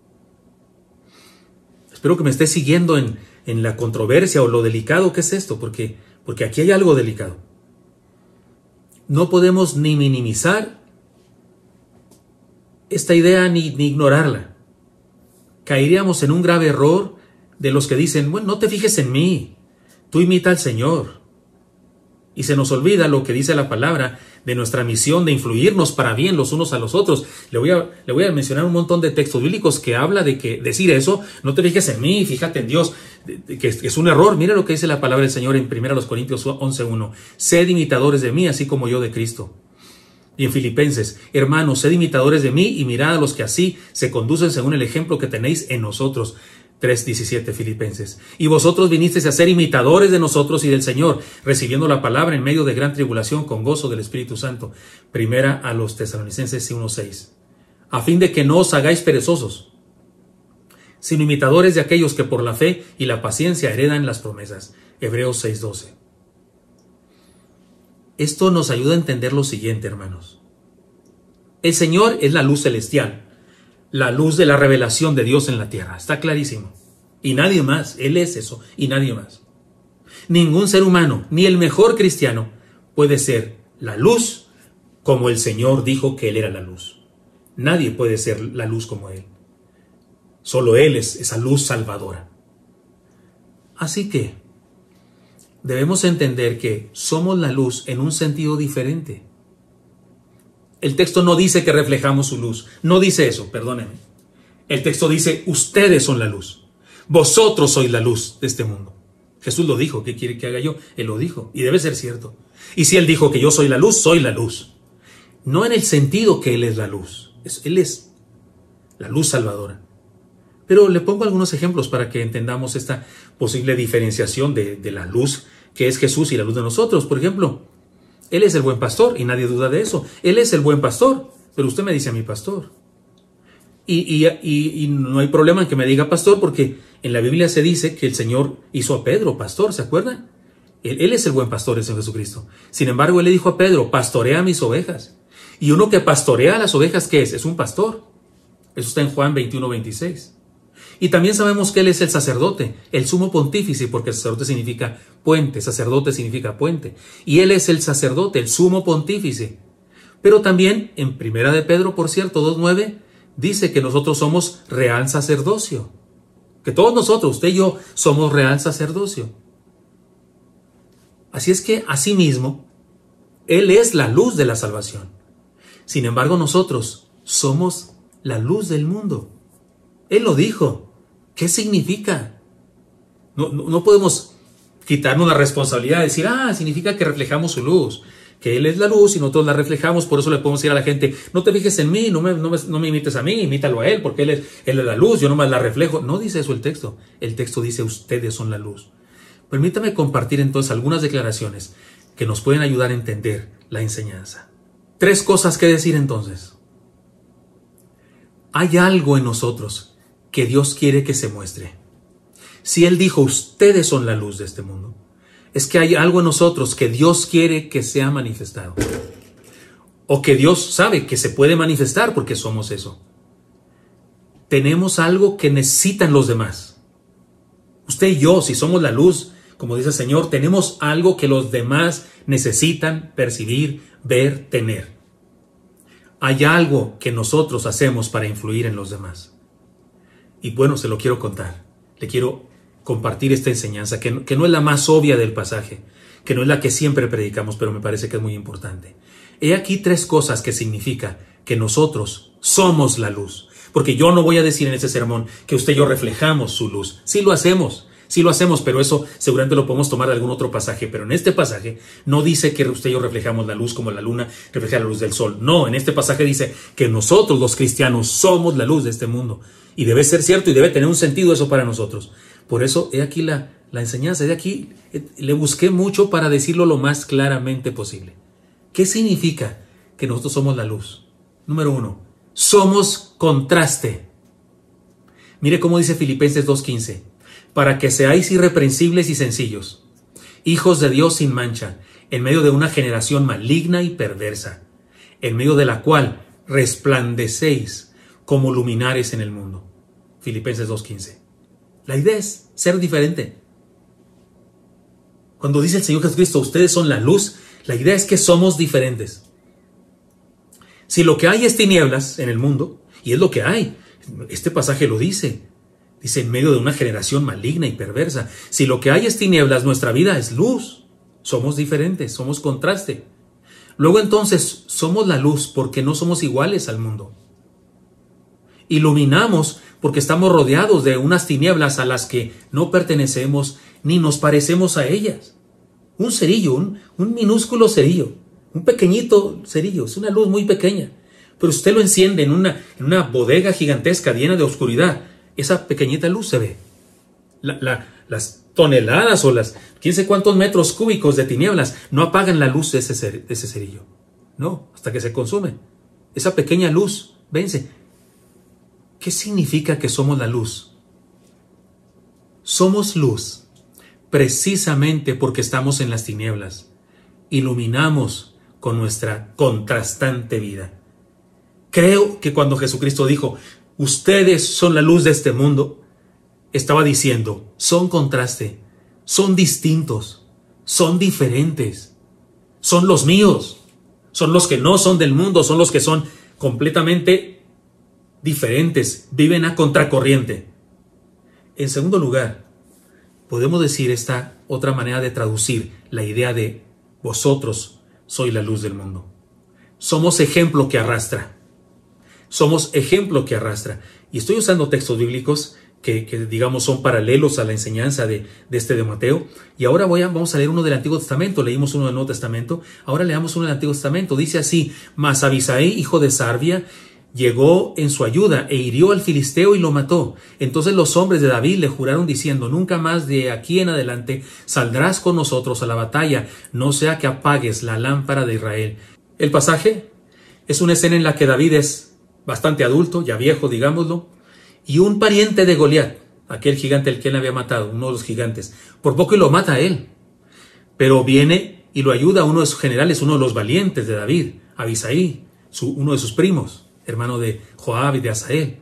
Espero que me esté siguiendo en la controversia o lo delicado que es esto, porque aquí hay algo delicado. No podemos ni minimizar esta idea ni ignorarla. Caeríamos en un grave error de los que dicen, bueno, no te fijes en mí, tú imita al Señor. Y se nos olvida lo que dice la palabra de nuestra misión de influirnos para bien los unos a los otros. Le voy a mencionar un montón de textos bíblicos que habla de que decir eso, no te fijes en mí, fíjate en Dios, que es un error. Mira lo que dice la palabra del Señor en 1 Corintios 11:1. Sed imitadores de mí, así como yo de Cristo. Y en Filipenses, hermanos, sed imitadores de mí y mirad a los que así se conducen según el ejemplo que tenéis en nosotros. 3:17 Filipenses. Y vosotros vinisteis a ser imitadores de nosotros y del Señor, recibiendo la palabra en medio de gran tribulación con gozo del Espíritu Santo. Primera a los Tesalonicenses 1:6. A fin de que no os hagáis perezosos, sino imitadores de aquellos que por la fe y la paciencia heredan las promesas. Hebreos 6:12. Esto nos ayuda a entender lo siguiente, hermanos. El Señor es la luz celestial, la luz de la revelación de Dios en la tierra. Está clarísimo. Y nadie más. Él es eso y nadie más. Ningún ser humano, ni el mejor cristiano, puede ser la luz como el Señor dijo que Él era la luz. Nadie puede ser la luz como Él. Solo Él es esa luz salvadora. Así que debemos entender que somos la luz en un sentido diferente. El texto no dice que reflejamos su luz. No dice eso, perdónenme. El texto dice, ustedes son la luz. Vosotros sois la luz de este mundo. Jesús lo dijo. ¿Qué quiere que haga yo? Él lo dijo. Y debe ser cierto. Y si Él dijo que yo soy la luz, soy la luz. No en el sentido que Él es la luz. Él es la luz salvadora. Pero le pongo algunos ejemplos para que entendamos esta posible diferenciación de la luz que es Jesús y la luz de nosotros. Por ejemplo, Él es el buen pastor y nadie duda de eso. Él es el buen pastor, pero usted me dice a mi pastor. Y no hay problema en que me diga pastor, porque en la Biblia se dice que el Señor hizo a Pedro pastor, ¿se acuerdan? Él es el buen pastor, el Señor Jesucristo. Sin embargo, Él le dijo a Pedro, pastorea mis ovejas. Y uno que pastorea a las ovejas, ¿qué es? Es un pastor. Eso está en Juan 21:26. Y también sabemos que Él es el sacerdote, el sumo pontífice, porque el sacerdote significa puente, sacerdote significa puente. Y Él es el sacerdote, el sumo pontífice. Pero también en 1 de Pedro, por cierto, 2:9, dice que nosotros somos real sacerdocio. Que todos nosotros, usted y yo, somos real sacerdocio. Así es que, asimismo, Él es la luz de la salvación. Sin embargo, nosotros somos la luz del mundo. Él lo dijo. ¿Qué significa? No podemos quitarnos la responsabilidad de decir, significa que reflejamos su luz, que Él es la luz y nosotros la reflejamos. Por eso le podemos decir a la gente, no te fijes en mí, no me imites a mí, imítalo a Él, porque Él es la luz, yo nomás la reflejo. No dice eso el texto. El texto dice, ustedes son la luz. Permítame compartir entonces algunas declaraciones que nos pueden ayudar a entender la enseñanza. 3 cosas que decir entonces. Hay algo en nosotros que Dios quiere que se muestre. Si Él dijo, ustedes son la luz de este mundo, es que hay algo en nosotros que Dios quiere que sea manifestado. O que Dios sabe que se puede manifestar porque somos eso. Tenemos algo que necesitan los demás. Usted y yo, si somos la luz, como dice el Señor, tenemos algo que los demás necesitan percibir, ver, tener. Hay algo que nosotros hacemos para influir en los demás. Y bueno, se lo quiero contar. Le quiero compartir esta enseñanza, que no es la más obvia del pasaje, que no es la que siempre predicamos, pero me parece que es muy importante. He aquí 3 cosas que significa que nosotros somos la luz. Porque yo no voy a decir en este sermón que usted y yo reflejamos su luz. Sí lo hacemos, pero eso seguramente lo podemos tomar de algún otro pasaje. Pero en este pasaje no dice que usted y yo reflejamos la luz como la luna refleja la luz del sol. No, en este pasaje dice que nosotros los cristianos somos la luz de este mundo. Y debe ser cierto y debe tener un sentido eso para nosotros. Por eso he aquí la enseñanza. De aquí le busqué mucho para decirlo lo más claramente posible. ¿Qué significa que nosotros somos la luz? Número 1, somos contraste. Mire cómo dice Filipenses 2:15. Para que seáis irreprensibles y sencillos, hijos de Dios sin mancha, en medio de una generación maligna y perversa, en medio de la cual resplandecéis como luminares en el mundo. Filipenses 2:15. La idea es ser diferente. Cuando dice el Señor Jesucristo, ustedes son la luz, la idea es que somos diferentes. Si lo que hay es tinieblas en el mundo, y es lo que hay, este pasaje lo dice, en medio de una generación maligna y perversa. Si lo que hay es tinieblas, nuestra vida es luz. Somos diferentes, somos contraste. Luego entonces somos la luz porque no somos iguales al mundo. Iluminamos porque estamos rodeados de unas tinieblas a las que no pertenecemos ni nos parecemos a ellas. Un cerillo, un minúsculo cerillo, un pequeñito cerillo, es una luz muy pequeña. Pero usted lo enciende en una bodega gigantesca llena de oscuridad. Esa pequeñita luz se ve. Las toneladas o las quién sé cuántos metros cúbicos de tinieblas no apagan la luz de ese cerillo. No, hasta que se consume. Esa pequeña luz vence. ¿Qué significa que somos la luz? Somos luz precisamente porque estamos en las tinieblas. Iluminamos con nuestra contrastante vida. Creo que cuando Jesucristo dijo, ustedes son la luz de este mundo, estaba diciendo, son contraste, son distintos, son diferentes, son los míos, son los que no son del mundo, son los que son completamente diferentes, viven a contracorriente. En segundo lugar, podemos decir esta otra manera de traducir la idea de vosotros sois la luz del mundo. Somos ejemplo que arrastra. Somos ejemplo que arrastra. Y estoy usando textos bíblicos que digamos son paralelos a la enseñanza de Mateo. Y ahora vamos a leer uno del Antiguo Testamento. Leímos uno del Nuevo Testamento. Ahora leamos uno del Antiguo Testamento. Dice así, mas Abisai, hijo de Sarbia, llegó en su ayuda e hirió al filisteo y lo mató. Entonces los hombres de David le juraron diciendo, nunca más de aquí en adelante saldrás con nosotros a la batalla, no sea que apagues la lámpara de Israel. El pasaje es una escena en la que David es bastante adulto, ya viejo, digámoslo, y un pariente de Goliat, aquel gigante el que él había matado, uno de los gigantes, por poco y lo mata a él. Pero viene y lo ayuda uno de sus generales, uno de los valientes de David, Abisai, uno de sus primos, hermano de Joab y de Asael.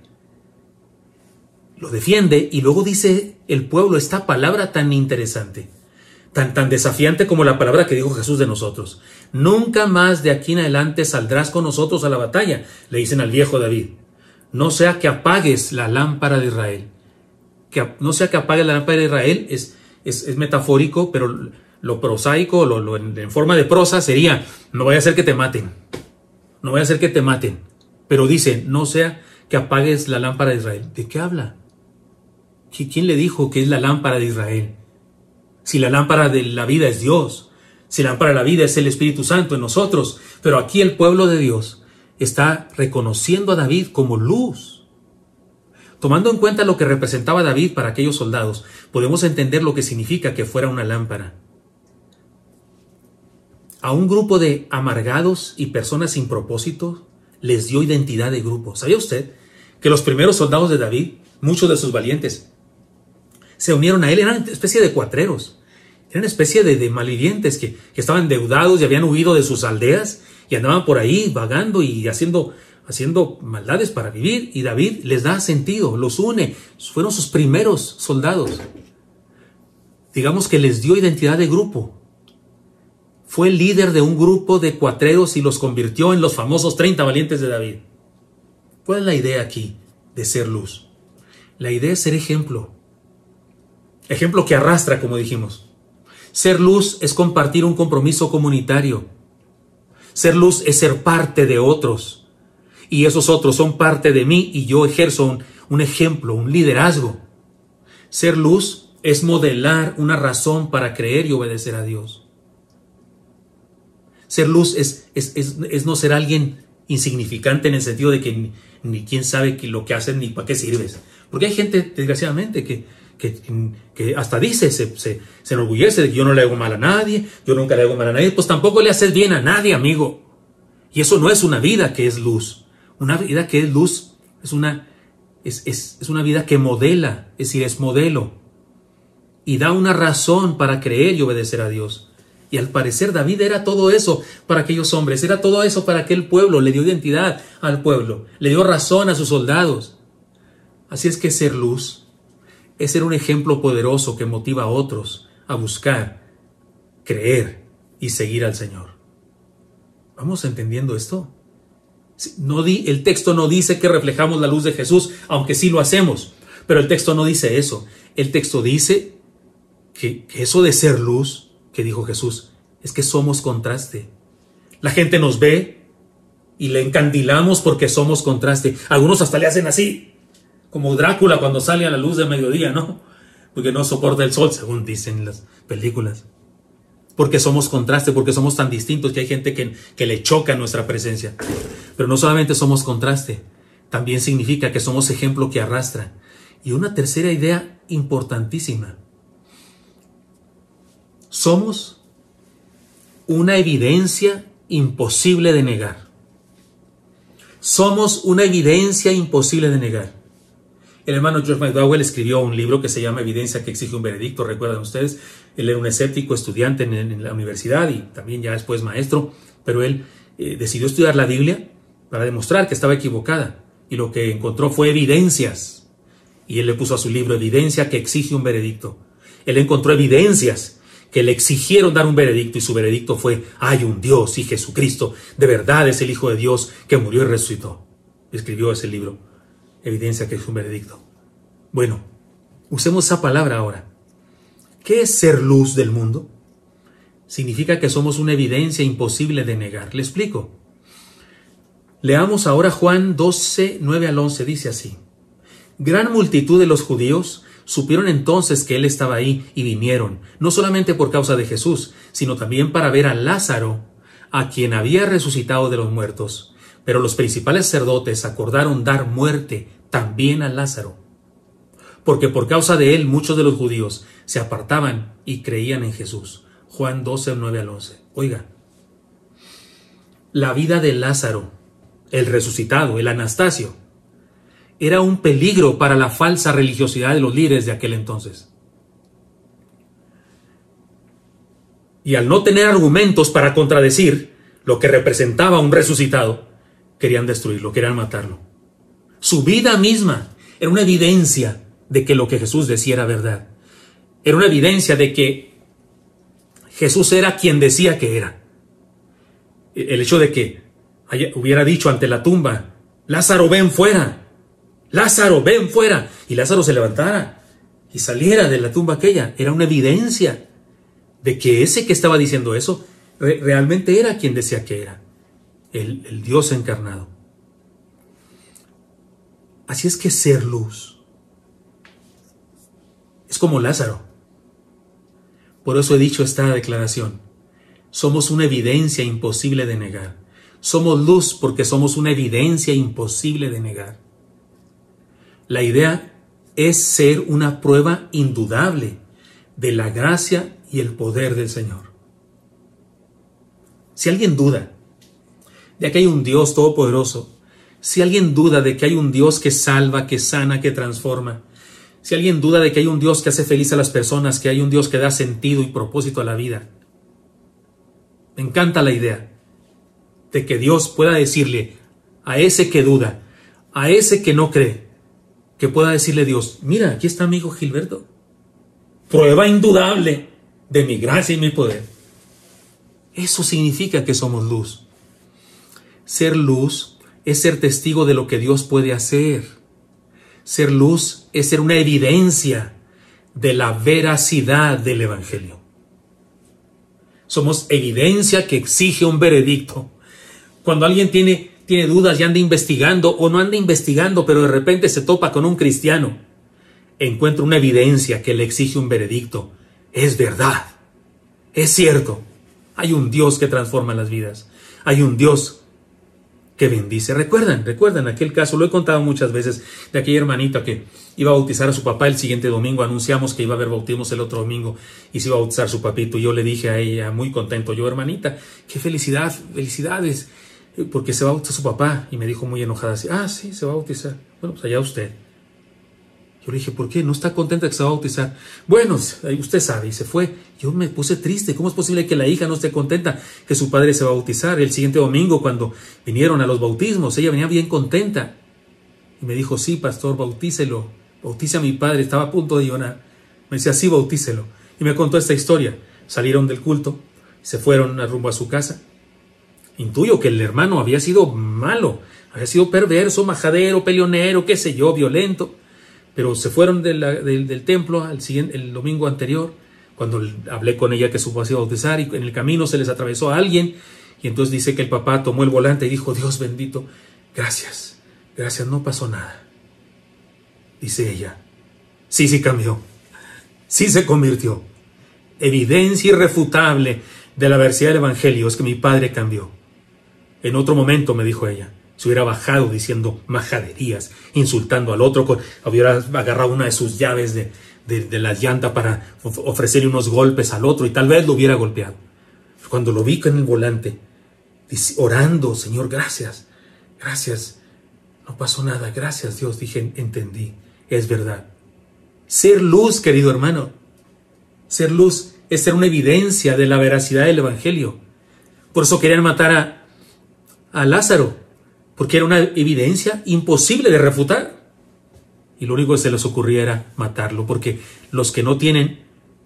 Lo defiende y luego dice el pueblo esta palabra tan interesante, tan desafiante como la palabra que dijo Jesús de nosotros. Nunca más de aquí en adelante saldrás con nosotros a la batalla, le dicen al viejo David. No sea que apagues la lámpara de Israel. No sea que apagues la lámpara de Israel es metafórico, pero lo prosaico, en forma de prosa sería, no vaya a ser que te maten. No vaya a ser que te maten. Pero dice, no sea que apagues la lámpara de Israel. ¿De qué habla? ¿Quién le dijo que es la lámpara de Israel? Si la lámpara de la vida es Dios, si la lámpara de la vida es el Espíritu Santo en nosotros, pero aquí el pueblo de Dios está reconociendo a David como luz. Tomando en cuenta lo que representaba David para aquellos soldados, podemos entender lo que significa que fuera una lámpara. A un grupo de amargados y personas sin propósito les dio identidad de grupo. ¿Sabía usted que los primeros soldados de David, muchos de sus valientes, se unieron a él? Eran una especie de cuatreros, eran una especie de malvivientes que estaban endeudados y habían huido de sus aldeas y andaban por ahí vagando y haciendo maldades para vivir, y David les da sentido, los une, fueron sus primeros soldados. Digamos que les dio identidad de grupo. Fue el líder de un grupo de cuatreros y los convirtió en los famosos 30 valientes de David. ¿Cuál es la idea aquí de ser luz? La idea es ser ejemplo. Ejemplo que arrastra, como dijimos. Ser luz es compartir un compromiso comunitario. Ser luz es ser parte de otros. Y esos otros son parte de mí y yo ejerzo un ejemplo, un liderazgo. Ser luz es modelar una razón para creer y obedecer a Dios. Ser luz es no ser alguien insignificante en el sentido de que ni quién sabe lo que hacen ni para qué sirves. Porque hay gente, desgraciadamente, que hasta dice, se enorgullece de que yo no le hago mal a nadie, yo nunca le hago mal a nadie. Pues tampoco le haces bien a nadie, amigo. Y eso no es una vida que es luz. Una vida que es luz es una vida que modela, es decir, es modelo. Y da una razón para creer y obedecer a Dios. Y al parecer David era todo eso para aquellos hombres, era todo eso para aquel pueblo, le dio identidad al pueblo, le dio razón a sus soldados. Así es que ser luz es ser un ejemplo poderoso que motiva a otros a buscar, creer y seguir al Señor. ¿Vamos entendiendo esto? El texto no dice que reflejamos la luz de Jesús, aunque sí lo hacemos, pero el texto no dice eso. El texto dice que eso de ser luz, que dijo Jesús, Es que somos contraste. La gente nos ve y le encandilamos porque somos contraste. Algunos hasta le hacen así, como Drácula cuando sale a la luz del mediodía, ¿no? Porque no soporta el sol, según dicen las películas. Porque somos contraste, porque somos tan distintos que hay gente que le choca nuestra presencia. Pero no solamente somos contraste, también significa que somos ejemplo que arrastra. Y una tercera idea importantísima. Somos una evidencia imposible de negar. Somos una evidencia imposible de negar. El hermano George McDowell escribió un libro que se llama Evidencia que exige un veredicto. ¿Recuerdan ustedes? Él era un escéptico, estudiante en la universidad y también ya después maestro, pero él decidió estudiar la Biblia para demostrar que estaba equivocada y lo que encontró fue evidencias. Y él le puso a su libro Evidencia que exige un veredicto. Él encontró evidencias que le exigieron dar un veredicto y su veredicto fue: hay un Dios y Jesucristo de verdad es el Hijo de Dios que murió y resucitó. Escribió ese libro, Evidencia que es un veredicto. Bueno, usemos esa palabra ahora. ¿Qué es ser luz del mundo? Significa que somos una evidencia imposible de negar. Le explico. Leamos ahora Juan 12, 9 al 11. Dice así: gran multitud de los judíos supieron entonces que él estaba ahí y vinieron, no solamente por causa de Jesús, sino también para ver a Lázaro, a quien había resucitado de los muertos. Pero los principales sacerdotes acordaron dar muerte también a Lázaro, porque por causa de él muchos de los judíos se apartaban y creían en Jesús. Juan 12, 9 al 11. Oiga, la vida de Lázaro, el resucitado, el Anastasio, era un peligro para la falsa religiosidad de los líderes de aquel entonces. Y al no tener argumentos para contradecir lo que representaba un resucitado, querían destruirlo, querían matarlo. Su vida misma era una evidencia de que lo que Jesús decía era verdad. Era una evidencia de que Jesús era quien decía que era. El hecho de que hubiera dicho ante la tumba: Lázaro, ven fuera. Lázaro, ven fuera. Y Lázaro se levantara y saliera de la tumba aquella. Era una evidencia de que ese que estaba diciendo eso realmente era quien decía que era. El Dios encarnado. Así es que ser luz es como Lázaro. Por eso he dicho esta declaración. Somos una evidencia imposible de negar. Somos luz porque somos una evidencia imposible de negar. La idea es ser una prueba indudable de la gracia y el poder del Señor. Si alguien duda de que hay un Dios todopoderoso, si alguien duda de que hay un Dios que salva, que sana, que transforma, si alguien duda de que hay un Dios que hace feliz a las personas, que hay un Dios que da sentido y propósito a la vida, me encanta la idea de que Dios pueda decirle a ese que duda, a ese que no cree, que pueda decirle Dios: mira, aquí está mi hijo Gilberto, prueba indudable de mi gracia y mi poder. Eso significa que somos luz. Ser luz es ser testigo de lo que Dios puede hacer. Ser luz es ser una evidencia de la veracidad del Evangelio. Somos evidencia que exige un veredicto. Cuando alguien tiene dudas y anda investigando, o no anda investigando, pero de repente se topa con un cristiano, encuentra una evidencia que le exige un veredicto. Es verdad, es cierto, hay un Dios que transforma las vidas, hay un Dios que bendice. ¿Recuerdan aquel caso? Lo he contado muchas veces, de aquella hermanita que iba a bautizar a su papá el siguiente domingo. Anunciamos que iba a haber bautismos el otro domingo y se iba a bautizar su papito, y yo le dije a ella, muy contento: yo, hermanita, qué felicidad, felicidades, porque se va a bautizar su papá. Y me dijo muy enojada así: ah, sí, se va a bautizar. Bueno, pues allá usted. Yo le dije: ¿por qué? ¿No está contenta que se va a bautizar? Bueno, usted sabe. Y se fue. Yo me puse triste. ¿Cómo es posible que la hija no esté contenta que su padre se va a bautizar? El siguiente domingo, cuando vinieron a los bautismos, ella venía bien contenta. Y me dijo: sí, pastor, bautícelo. Bautice a mi padre. Estaba a punto de llorar. Me decía: sí, bautícelo. Y me contó esta historia. Salieron del culto, se fueron rumbo a su casa. Intuyo que el hermano había sido malo, había sido perverso, majadero, peleonero, qué sé yo, violento. Pero se fueron del templo el domingo anterior. cuando hablé con ella que supo así bautizar, y en el camino se les atravesó a alguien, y entonces dice que el papá tomó el volante y dijo: Dios bendito, gracias, gracias, no pasó nada. Dice ella: sí cambió, sí se convirtió. Evidencia irrefutable de la veracidad del Evangelio es que mi padre cambió. En otro momento, me dijo ella, se hubiera bajado diciendo majaderías, insultando al otro, hubiera agarrado una de sus llaves de la llanta para ofrecerle unos golpes al otro y tal vez lo hubiera golpeado. Cuando lo vi en el volante, orando: Señor, gracias, gracias, no pasó nada, gracias Dios, dije: entendí, es verdad. Ser luz, querido hermano, ser luz es ser una evidencia de la veracidad del Evangelio. Por eso querían matar a Lázaro, porque era una evidencia imposible de refutar. Y lo único que se les ocurría era matarlo, porque los que no tienen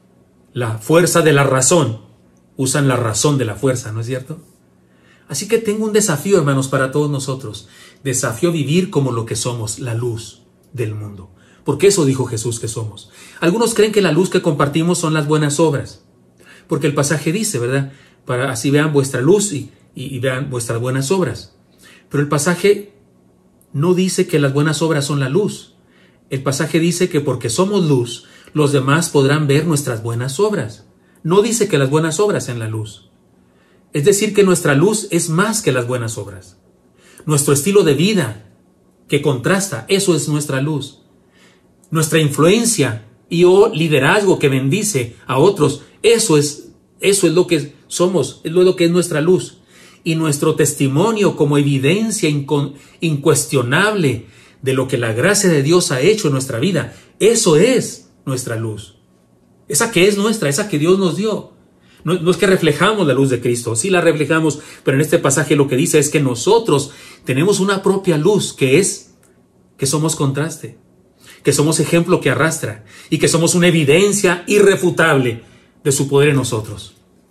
la fuerza de la razón, usan la razón de la fuerza, ¿no es cierto? Así que tengo un desafío, hermanos, para todos nosotros. Desafío a vivir como lo que somos, la luz del mundo. Porque eso dijo Jesús que somos. Algunos creen que la luz que compartimos son las buenas obras. Porque el pasaje dice, ¿verdad? Para así vean vuestra luz y vean vuestras buenas obras. Pero el pasaje no dice que las buenas obras son la luz. El pasaje dice que porque somos luz, los demás podrán ver nuestras buenas obras. No dice que las buenas obras sean la luz. Es decir, que nuestra luz es más que las buenas obras. Nuestro estilo de vida que contrasta, eso es nuestra luz. Nuestra influencia o liderazgo que bendice a otros, eso es lo que somos, es lo que es nuestra luz. Y nuestro testimonio como evidencia incuestionable de lo que la gracia de Dios ha hecho en nuestra vida, eso es nuestra luz. Esa que es nuestra, esa que Dios nos dio. No es que reflejamos la luz de Cristo, sí la reflejamos, pero en este pasaje lo que dice es que nosotros tenemos una propia luz, que es que somos contraste, que somos ejemplo que arrastra y que somos una evidencia irrefutable de su poder en nosotros.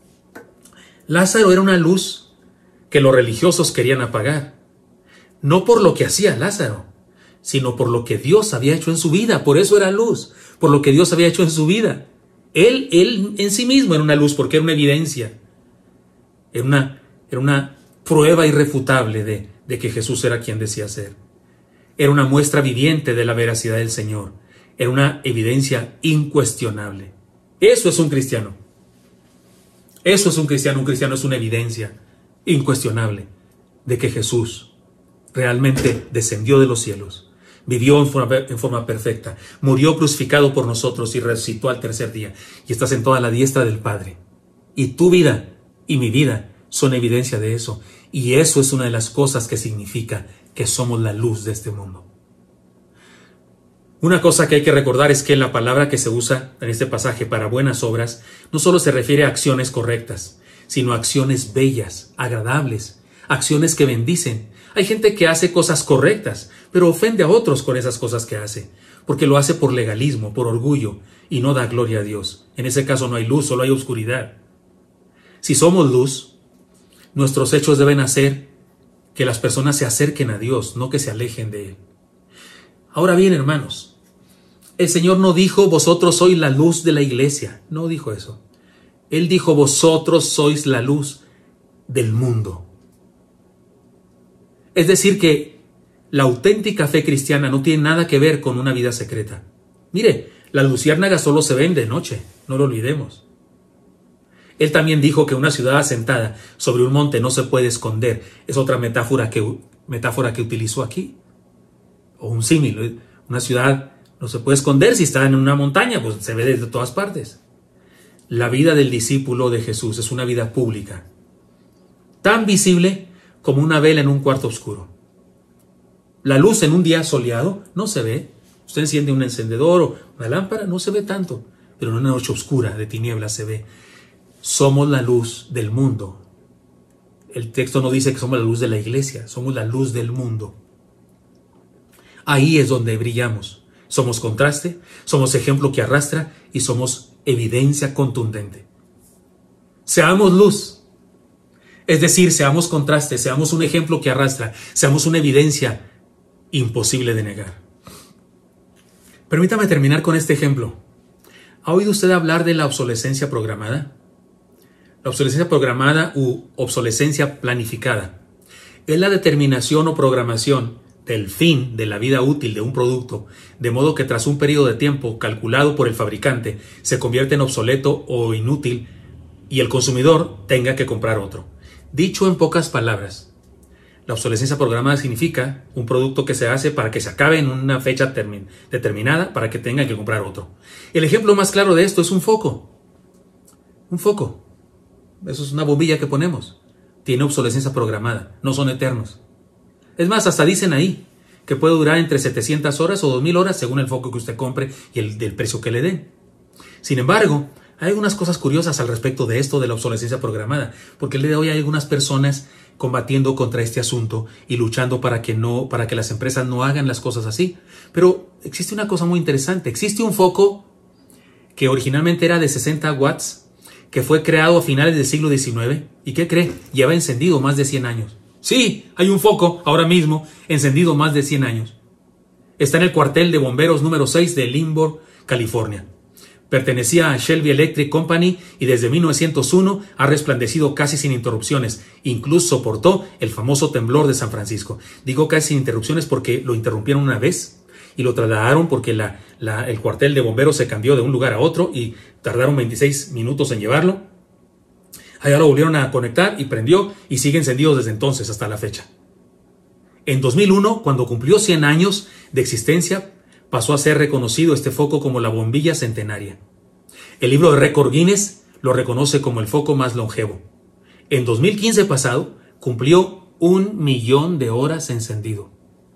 Lázaro era una luz que los religiosos querían apagar, no por lo que hacía Lázaro, sino por lo que Dios había hecho en su vida. Por eso era luz, por lo que Dios había hecho en su vida. Él en sí mismo era una luz, porque era una evidencia, era una prueba irrefutable de que Jesús era quien decía ser. Era una muestra viviente de la veracidad del Señor. Era una evidencia incuestionable. Eso es un cristiano. Eso es un cristiano. Un cristiano es una evidencia incuestionable de que Jesús realmente descendió de los cielos, vivió en forma perfecta, murió crucificado por nosotros y resucitó al tercer día, y está sentado a la diestra del Padre. Y tu vida y mi vida son evidencia de eso. Y eso es una de las cosas que significa que somos la luz de este mundo. Una cosa que hay que recordar es que la palabra que se usa en este pasaje para buenas obras no solo se refiere a acciones correctas, sino a acciones bellas, agradables, acciones que bendicen. Hay gente que hace cosas correctas, pero ofende a otros con esas cosas que hace, porque lo hace por legalismo, por orgullo, y no da gloria a Dios. En ese caso no hay luz, solo hay oscuridad. Si somos luz, nuestros hechos deben hacer que las personas se acerquen a Dios, no que se alejen de Él. Ahora bien, hermanos, el Señor no dijo: vosotros sois la luz de la iglesia. No dijo eso. Él dijo: vosotros sois la luz del mundo. Es decir, que la auténtica fe cristiana no tiene nada que ver con una vida secreta. Mire, las luciérnagas solo se ven de noche, no lo olvidemos. Él también dijo que una ciudad asentada sobre un monte no se puede esconder. Es otra metáfora que utilizó aquí. O un símil. Una ciudad no se puede esconder si está en una montaña, pues se ve desde todas partes. La vida del discípulo de Jesús es una vida pública, tan visible como una vela en un cuarto oscuro. La luz en un día soleado no se ve. Usted enciende un encendedor o una lámpara, no se ve tanto, pero en una noche oscura de tinieblas se ve. Somos la luz del mundo. El texto no dice que somos la luz de la iglesia, somos la luz del mundo. Ahí es donde brillamos. Somos contraste, somos ejemplo que arrastra y somos evidencia contundente. Seamos luz. Es decir, seamos contraste, seamos un ejemplo que arrastra, seamos una evidencia imposible de negar. Permítame terminar con este ejemplo. ¿Ha oído usted hablar de la obsolescencia programada? La obsolescencia programada u obsolescencia planificada es la determinación o programación del fin de la vida útil de un producto, de modo que tras un periodo de tiempo calculado por el fabricante se convierte en obsoleto o inútil y el consumidor tenga que comprar otro. Dicho en pocas palabras, la obsolescencia programada significa un producto que se hace para que se acabe en una fecha determinada para que tengan que comprar otro. El ejemplo más claro de esto es un foco. Un foco. Eso es una bombilla que ponemos. Tiene obsolescencia programada. No son eternos. Es más, hasta dicen ahí que puede durar entre 700 horas o 2000 horas según el foco que usted compre y el del precio que le den. Sin embargo, hay algunas cosas curiosas al respecto de esto de la obsolescencia programada, porque el día de hoy hay algunas personas combatiendo contra este asunto y luchando para que las empresas no hagan las cosas así. Pero existe una cosa muy interesante. Existe un foco que originalmente era de 60 watts, que fue creado a finales del siglo XIX. ¿Y qué cree? Lleva encendido más de 100 años. Sí, hay un foco ahora mismo encendido más de 100 años. Está en el cuartel de bomberos número 6 de Lynchburg, California. Pertenecía a Shelby Electric Company y desde 1901 ha resplandecido casi sin interrupciones. Incluso soportó el famoso temblor de San Francisco. Digo casi sin interrupciones porque lo interrumpieron una vez y lo trasladaron porque el cuartel de bomberos se cambió de un lugar a otro y tardaron 26 minutos en llevarlo. Allá lo volvieron a conectar y prendió y sigue encendido desde entonces hasta la fecha. En 2001, cuando cumplió 100 años de existencia, pasó a ser reconocido este foco como la bombilla centenaria. El libro de récord Guinness lo reconoce como el foco más longevo. En 2015 pasado, cumplió 1.000.000 de horas encendido.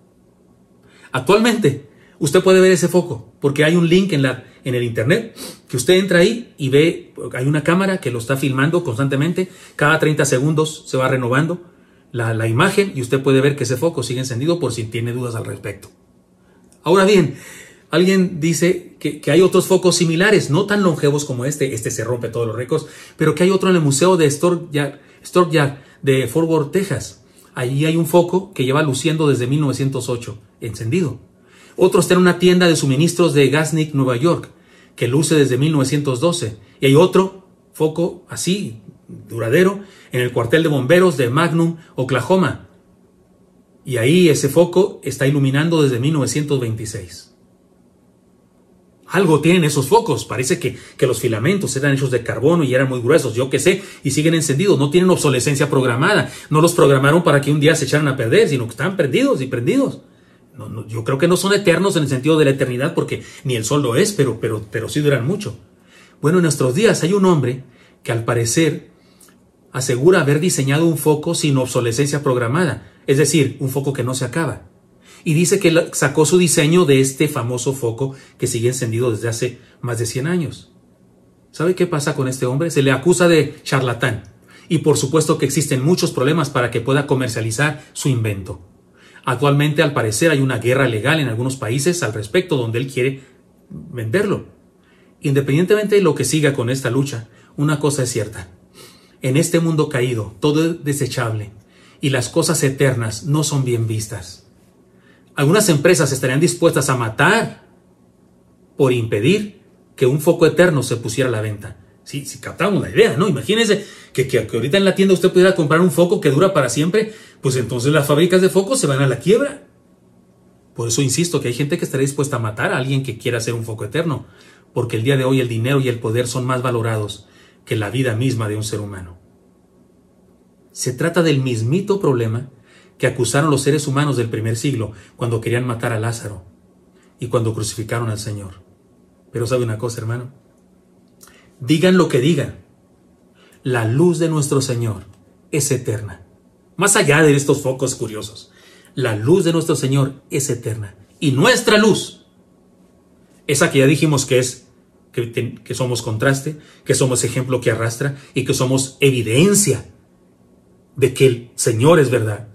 Actualmente, usted puede ver ese foco, porque hay un link en el internet, que usted entra ahí y ve, hay una cámara que lo está filmando constantemente, cada 30 segundos se va renovando la imagen y usted puede ver que ese foco sigue encendido por si tiene dudas al respecto. Ahora bien, alguien dice que hay otros focos similares, no tan longevos como este se rompe todos los récords, pero que hay otro en el museo de Stockyard de Fort Worth, Texas. Allí hay un foco que lleva luciendo desde 1908, encendido. Otro está en una tienda de suministros de Gasnick, Nueva York, que luce desde 1912. Y hay otro foco así, duradero, en el cuartel de bomberos de Magnum, Oklahoma. Y ahí ese foco está iluminando desde 1926. Algo tienen esos focos. Parece que los filamentos eran hechos de carbono y eran muy gruesos, yo qué sé, y siguen encendidos. No tienen obsolescencia programada. No los programaron para que un día se echaran a perder, sino que están prendidos y prendidos. Yo creo que no son eternos en el sentido de la eternidad, porque ni el sol lo es, pero sí duran mucho. Bueno, en nuestros días hay un hombre que al parecer asegura haber diseñado un foco sin obsolescencia programada, es decir, un foco que no se acaba. Y dice que sacó su diseño de este famoso foco que sigue encendido desde hace más de 100 años. ¿Sabe qué pasa con este hombre? Se le acusa de charlatán. Y por supuesto que existen muchos problemas para que pueda comercializar su invento. Actualmente, al parecer, hay una guerra legal en algunos países al respecto donde él quiere venderlo. Independientemente de lo que siga con esta lucha, una cosa es cierta. En este mundo caído, todo es desechable y las cosas eternas no son bien vistas. Algunas empresas estarían dispuestas a matar por impedir que un foco eterno se pusiera a la venta. Si captamos la idea, ¿no? Imagínense que ahorita en la tienda usted pudiera comprar un foco que dura para siempre, pues entonces las fábricas de focos se van a la quiebra. Por eso insisto que hay gente que estaría dispuesta a matar a alguien que quiera hacer un foco eterno, porque el día de hoy el dinero y el poder son más valorados que la vida misma de un ser humano. Se trata del mismito problema que acusaron los seres humanos del primer siglo cuando querían matar a Lázaro y cuando crucificaron al Señor. Pero ¿sabe una cosa, hermano? Digan lo que digan, la luz de nuestro Señor es eterna. Más allá de estos focos curiosos, la luz de nuestro Señor es eterna. Y nuestra luz, esa que ya dijimos que somos contraste, que somos ejemplo que arrastra y que somos evidencia de que el Señor es verdad.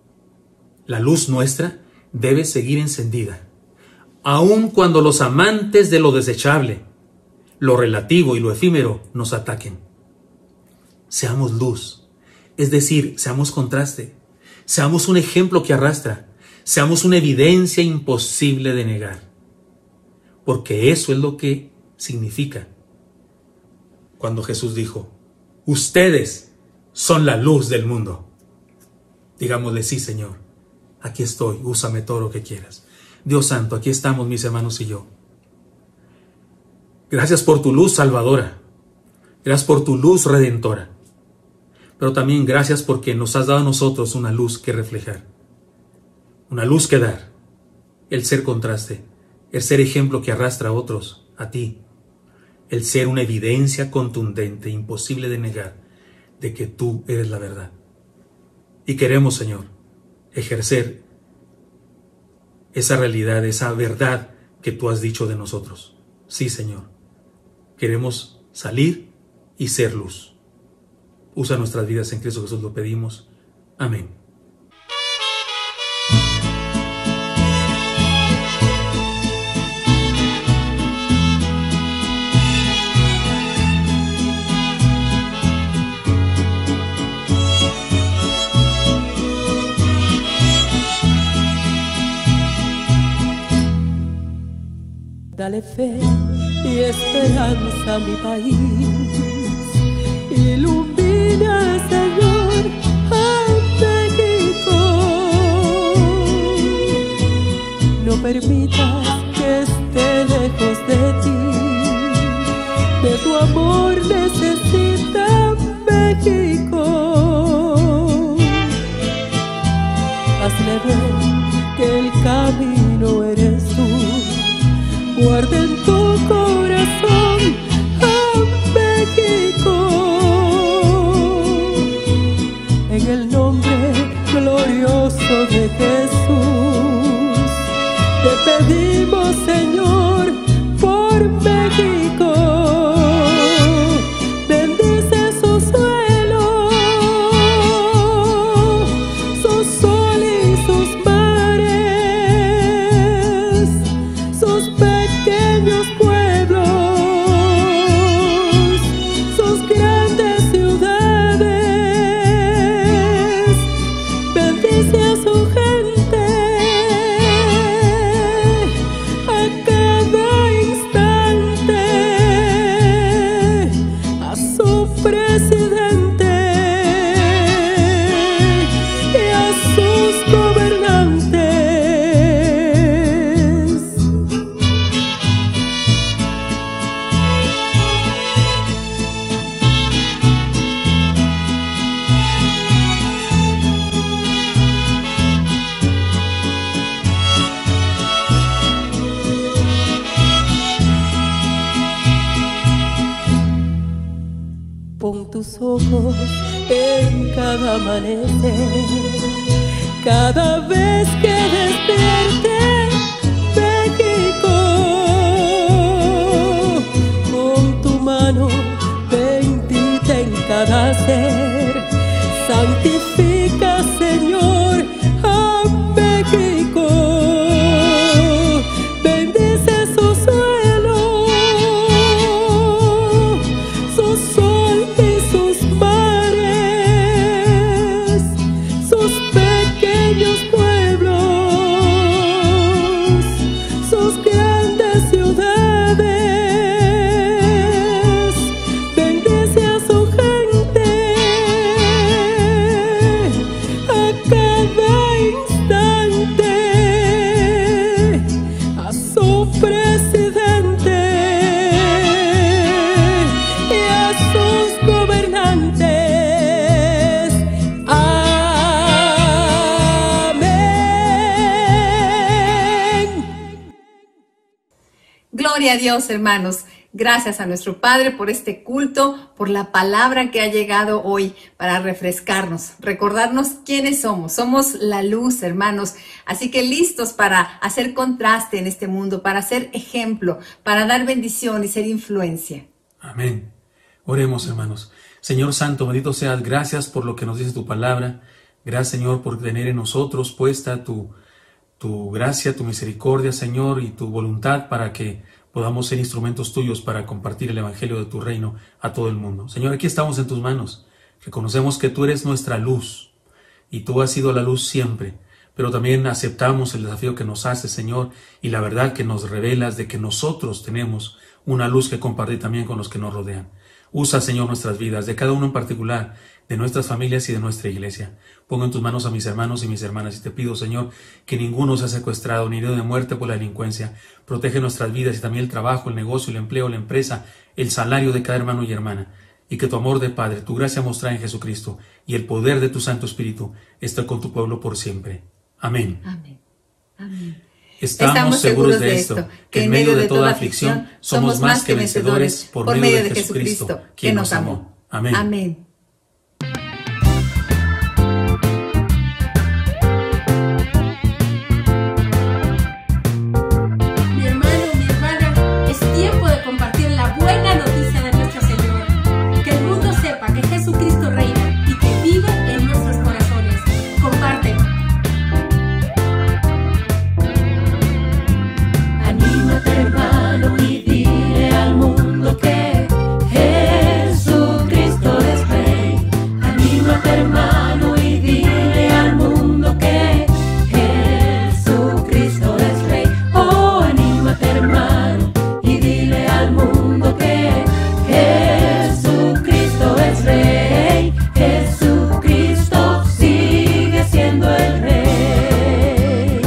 La luz nuestra debe seguir encendida, aun cuando los amantes de lo desechable, lo relativo y lo efímero nos ataquen. Seamos luz, es decir, seamos contraste, seamos un ejemplo que arrastra, seamos una evidencia imposible de negar, porque eso es lo que significa cuando Jesús dijo, ustedes son la luz del mundo. Digámosle, sí, Señor, aquí estoy, úsame todo lo que quieras. Dios santo, aquí estamos mis hermanos y yo. Gracias por tu luz salvadora. Gracias por tu luz redentora. Pero también gracias porque nos has dado a nosotros una luz que reflejar. Una luz que dar. El ser contraste. El ser ejemplo que arrastra a otros, a ti. El ser una evidencia contundente, imposible de negar, de que tú eres la verdad. Y queremos, Señor, ejercer esa realidad, esa verdad que tú has dicho de nosotros. Sí, Señor. Queremos salir y ser luz. Usa nuestras vidas en Cristo Jesús, lo pedimos. Amén. Dale fe y esperanza a mi país. Ilumina, Señor, a México. No permitas que esté lejos de ti. De tu amor necesita México. Hazle ver que el camino eres tú. Guarda en tu corazón a México. En el nombre glorioso de Jesús, te pedimos, Señor, por México. Bendice su suelo, su sol y sus mares, sus pequeños pueblos, sus grandes ciudades. Bendice a su gente a cada instante, a su presidente y a sus gobernantes. Pon tus ojos en cada amanecer, cada vez que despierte México. Con tu mano bendita en cada ser, santifica, Señor, a México. Bendice su suelo, su sol y sus mares, sus pequeños pueblos, sus grandes ciudades. Bendice a su gente a cada instante, a su presidente y a sus gobernantes. Amén. Gloria a Dios, hermanos. Gracias a nuestro Padre por este culto, por la palabra que ha llegado hoy para refrescarnos, recordarnos quiénes somos. Somos la luz, hermanos. Así que listos para hacer contraste en este mundo, para ser ejemplo, para dar bendición y ser influencia. Amén. Oremos, hermanos. Señor Santo, bendito seas. Gracias por lo que nos dice tu palabra. Gracias, Señor, por tener en nosotros puesta tu gracia, tu misericordia, Señor, y tu voluntad para que podamos ser instrumentos tuyos para compartir el evangelio de tu reino a todo el mundo. Señor, aquí estamos en tus manos. Reconocemos que tú eres nuestra luz y tú has sido la luz siempre, pero también aceptamos el desafío que nos hace, Señor, y la verdad que nos revelas de que nosotros tenemos una luz que compartir también con los que nos rodean. Usa, Señor, nuestras vidas, de cada uno en particular, de nuestras familias y de nuestra iglesia. Pongo en tus manos a mis hermanos y mis hermanas y te pido, Señor, que ninguno sea secuestrado ni herido de muerte por la delincuencia. Protege nuestras vidas y también el trabajo, el negocio, el empleo, la empresa, el salario de cada hermano y hermana. Y que tu amor de Padre, tu gracia mostrada en Jesucristo y el poder de tu Santo Espíritu esté con tu pueblo por siempre. Amén. Amén. Amén. Estamos seguros de esto, que en medio de toda aflicción somos más que vencedores por medio de Jesucristo, quien nos amó. Amén. Amén. Mi hermano, mi hermana, es tiempo de compartir la buena noticia de nuestro Señor. Que el mundo sepa que Jesucristo reina y que vive en nuestros corazones. Compártelo. Anímate, hermano, y dile al mundo que Jesucristo es Rey. Anímate, hermano, y dile al mundo que Jesucristo es Rey. Oh, anímate, hermano, y dile al mundo que Jesucristo es Rey. Jesucristo sigue siendo el Rey.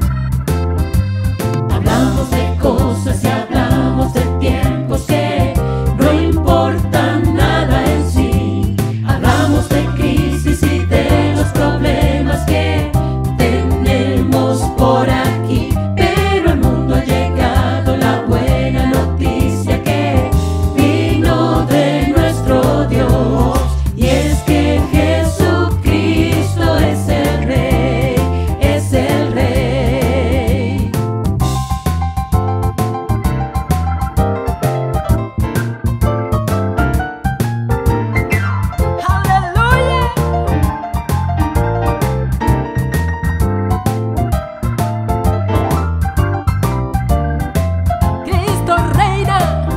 Hablamos de cosas y hablamos de tiempos que no importan nada en sí. Hablamos de crisis y de los problemas que tenemos por aquí. Pero al mundo ha llegado la buena noticia que vino de nuestro Dios. Y es que Jesucristo es el Rey, es el Rey. ¡Aleluya! Cristo reina.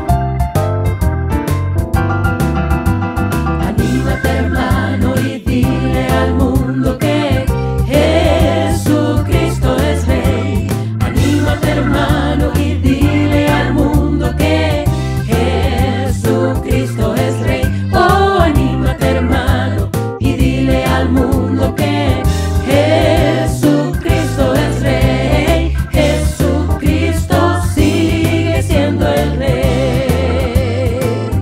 Anímate, hermano, y dile al mundo que Jesucristo es Rey. Anímate, hermano, y dile al mundo que Jesucristo es Rey. Oh, anímate, hermano, y dile al mundo que Jesucristo es Rey. Jesucristo sigue siendo el Rey.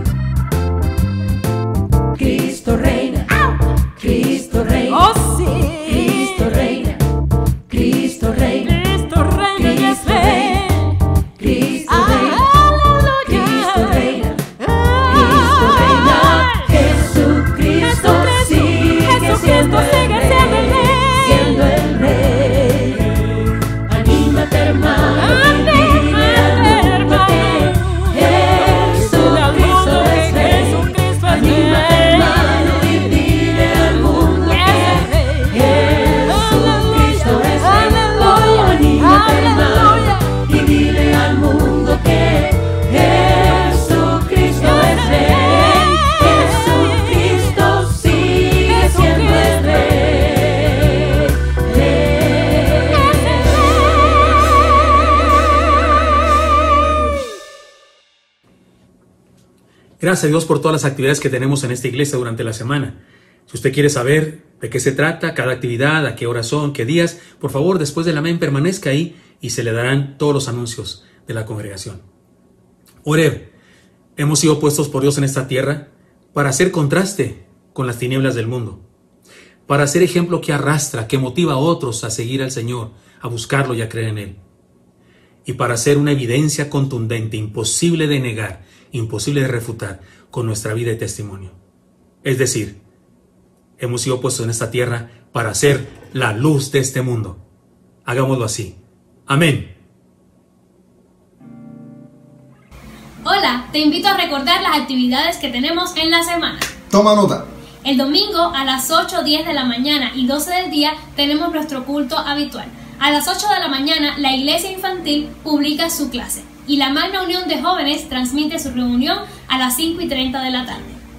Cristo reina. Cristo reina. Oh, sí. Cristo reina. Cristo reina. Cristo reina. Cristo reina. Cristo reina. Cristo reina. Cristo reina. Jesucristo sigue siendo el Rey. Siendo el Rey. Anímate, hermano, y dile al mundo que Jesucristo es Rey. Anímate, hermano, y dile al mundo que Jesucristo es Rey. Oh, anímate, hermano, y dile al mundo que Jesucristo es Rey. Jesucristo sigue siendo el Rey. Gracias a Dios por todas las actividades que tenemos en esta iglesia durante la semana. Si usted quiere saber de qué se trata, cada actividad, a qué horas son, qué días, por favor, después del amén, permanezca ahí y se le darán todos los anuncios de la congregación. Oreb, hemos sido puestos por Dios en esta tierra para hacer contraste con las tinieblas del mundo, para ser ejemplo que arrastra, que motiva a otros a seguir al Señor, a buscarlo y a creer en Él, y para ser una evidencia contundente, imposible de negar, imposible de refutar con nuestra vida y testimonio. Es decir, hemos sido puestos en esta tierra para ser la luz de este mundo. Hagámoslo así. Amén. Hola, te invito a recordar las actividades que tenemos en la semana. Toma nota. El domingo a las 8, 10 de la mañana y 12 del día tenemos nuestro culto habitual. A las 8 de la mañana la iglesia infantil publica su clase y la Magna Unión de Jóvenes transmite su reunión a las 5:30 de la tarde.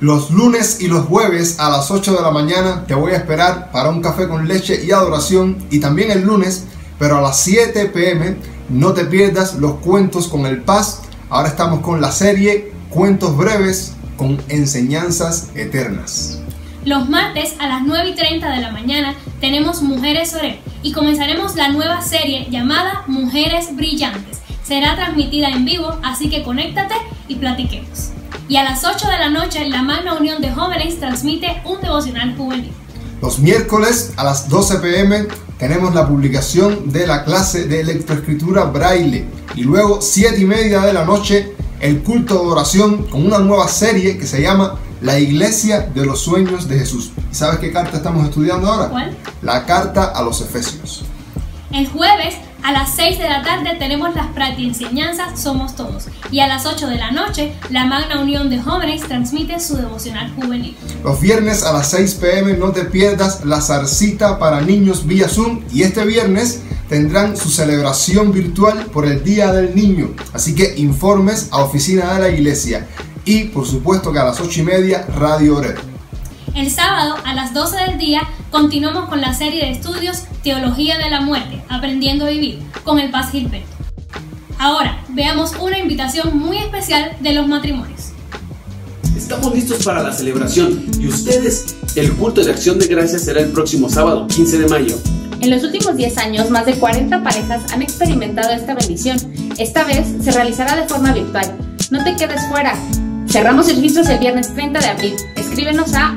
Los lunes y los jueves a las 8 de la mañana te voy a esperar para un café con leche y adoración, y también el lunes, pero a las 7 p.m. no te pierdas los cuentos con el Paz. Ahora estamos con la serie Cuentos Breves con Enseñanzas Eternas. Los martes a las 9:30 de la mañana tenemos Mujeres Oré y comenzaremos la nueva serie llamada Mujeres Brillantes. Será transmitida en vivo, así que conéctate y platiquemos. Y a las 8 de la noche, la Magna Unión de Jóvenes transmite un devocional juvenil. Los miércoles a las 12 p.m. tenemos la publicación de la clase de electroescritura braille. Y luego, 7:30 de la noche, el culto de oración con una nueva serie que se llama La Iglesia de los Sueños de Jesús. ¿Y sabes qué carta estamos estudiando ahora? ¿Cuál? La carta a los Efesios. El jueves a las 6 de la tarde tenemos las enseñanzas Somos Todos. Y a las 8 de la noche, la Magna Unión de Jóvenes transmite su devocional juvenil. Los viernes a las 6 p.m. no te pierdas la zarcita para niños vía Zoom. Y este viernes tendrán su celebración virtual por el Día del Niño. Así que informes a oficina de la iglesia. Y por supuesto que a las 8:30 Radio Oré. El sábado a las 12 del día continuamos con la serie de estudios Teología de la Muerte, Aprendiendo a Vivir, con el Paz Gilberto. Ahora veamos una invitación muy especial de los matrimonios. Estamos listos para la celebración y ustedes, el culto de acción de gracias será el próximo sábado, 15 de mayo. En los últimos 10 años, más de 40 parejas han experimentado esta bendición. Esta vez se realizará de forma virtual. No te quedes fuera. Cerramos registros el viernes 30 de abril. Escríbenos a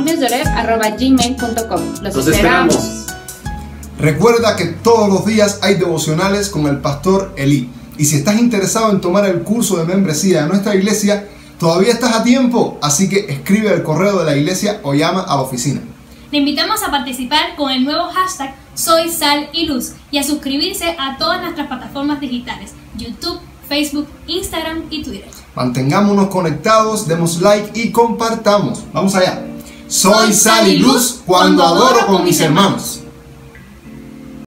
matrimoniosdeoreb@gmail.com. Los esperamos. Recuerda que todos los días hay devocionales con el pastor Eli. Y si estás interesado en tomar el curso de membresía de nuestra iglesia, todavía estás a tiempo. Así que escribe al correo de la iglesia o llama a la oficina. Le invitamos a participar con el nuevo hashtag Soy Sal y Luz y a suscribirse a todas nuestras plataformas digitales: YouTube, Facebook, Instagram y Twitter. Mantengámonos conectados, demos like y compartamos. Vamos allá. Soy Sal y Luz cuando adoro con mis hermanos.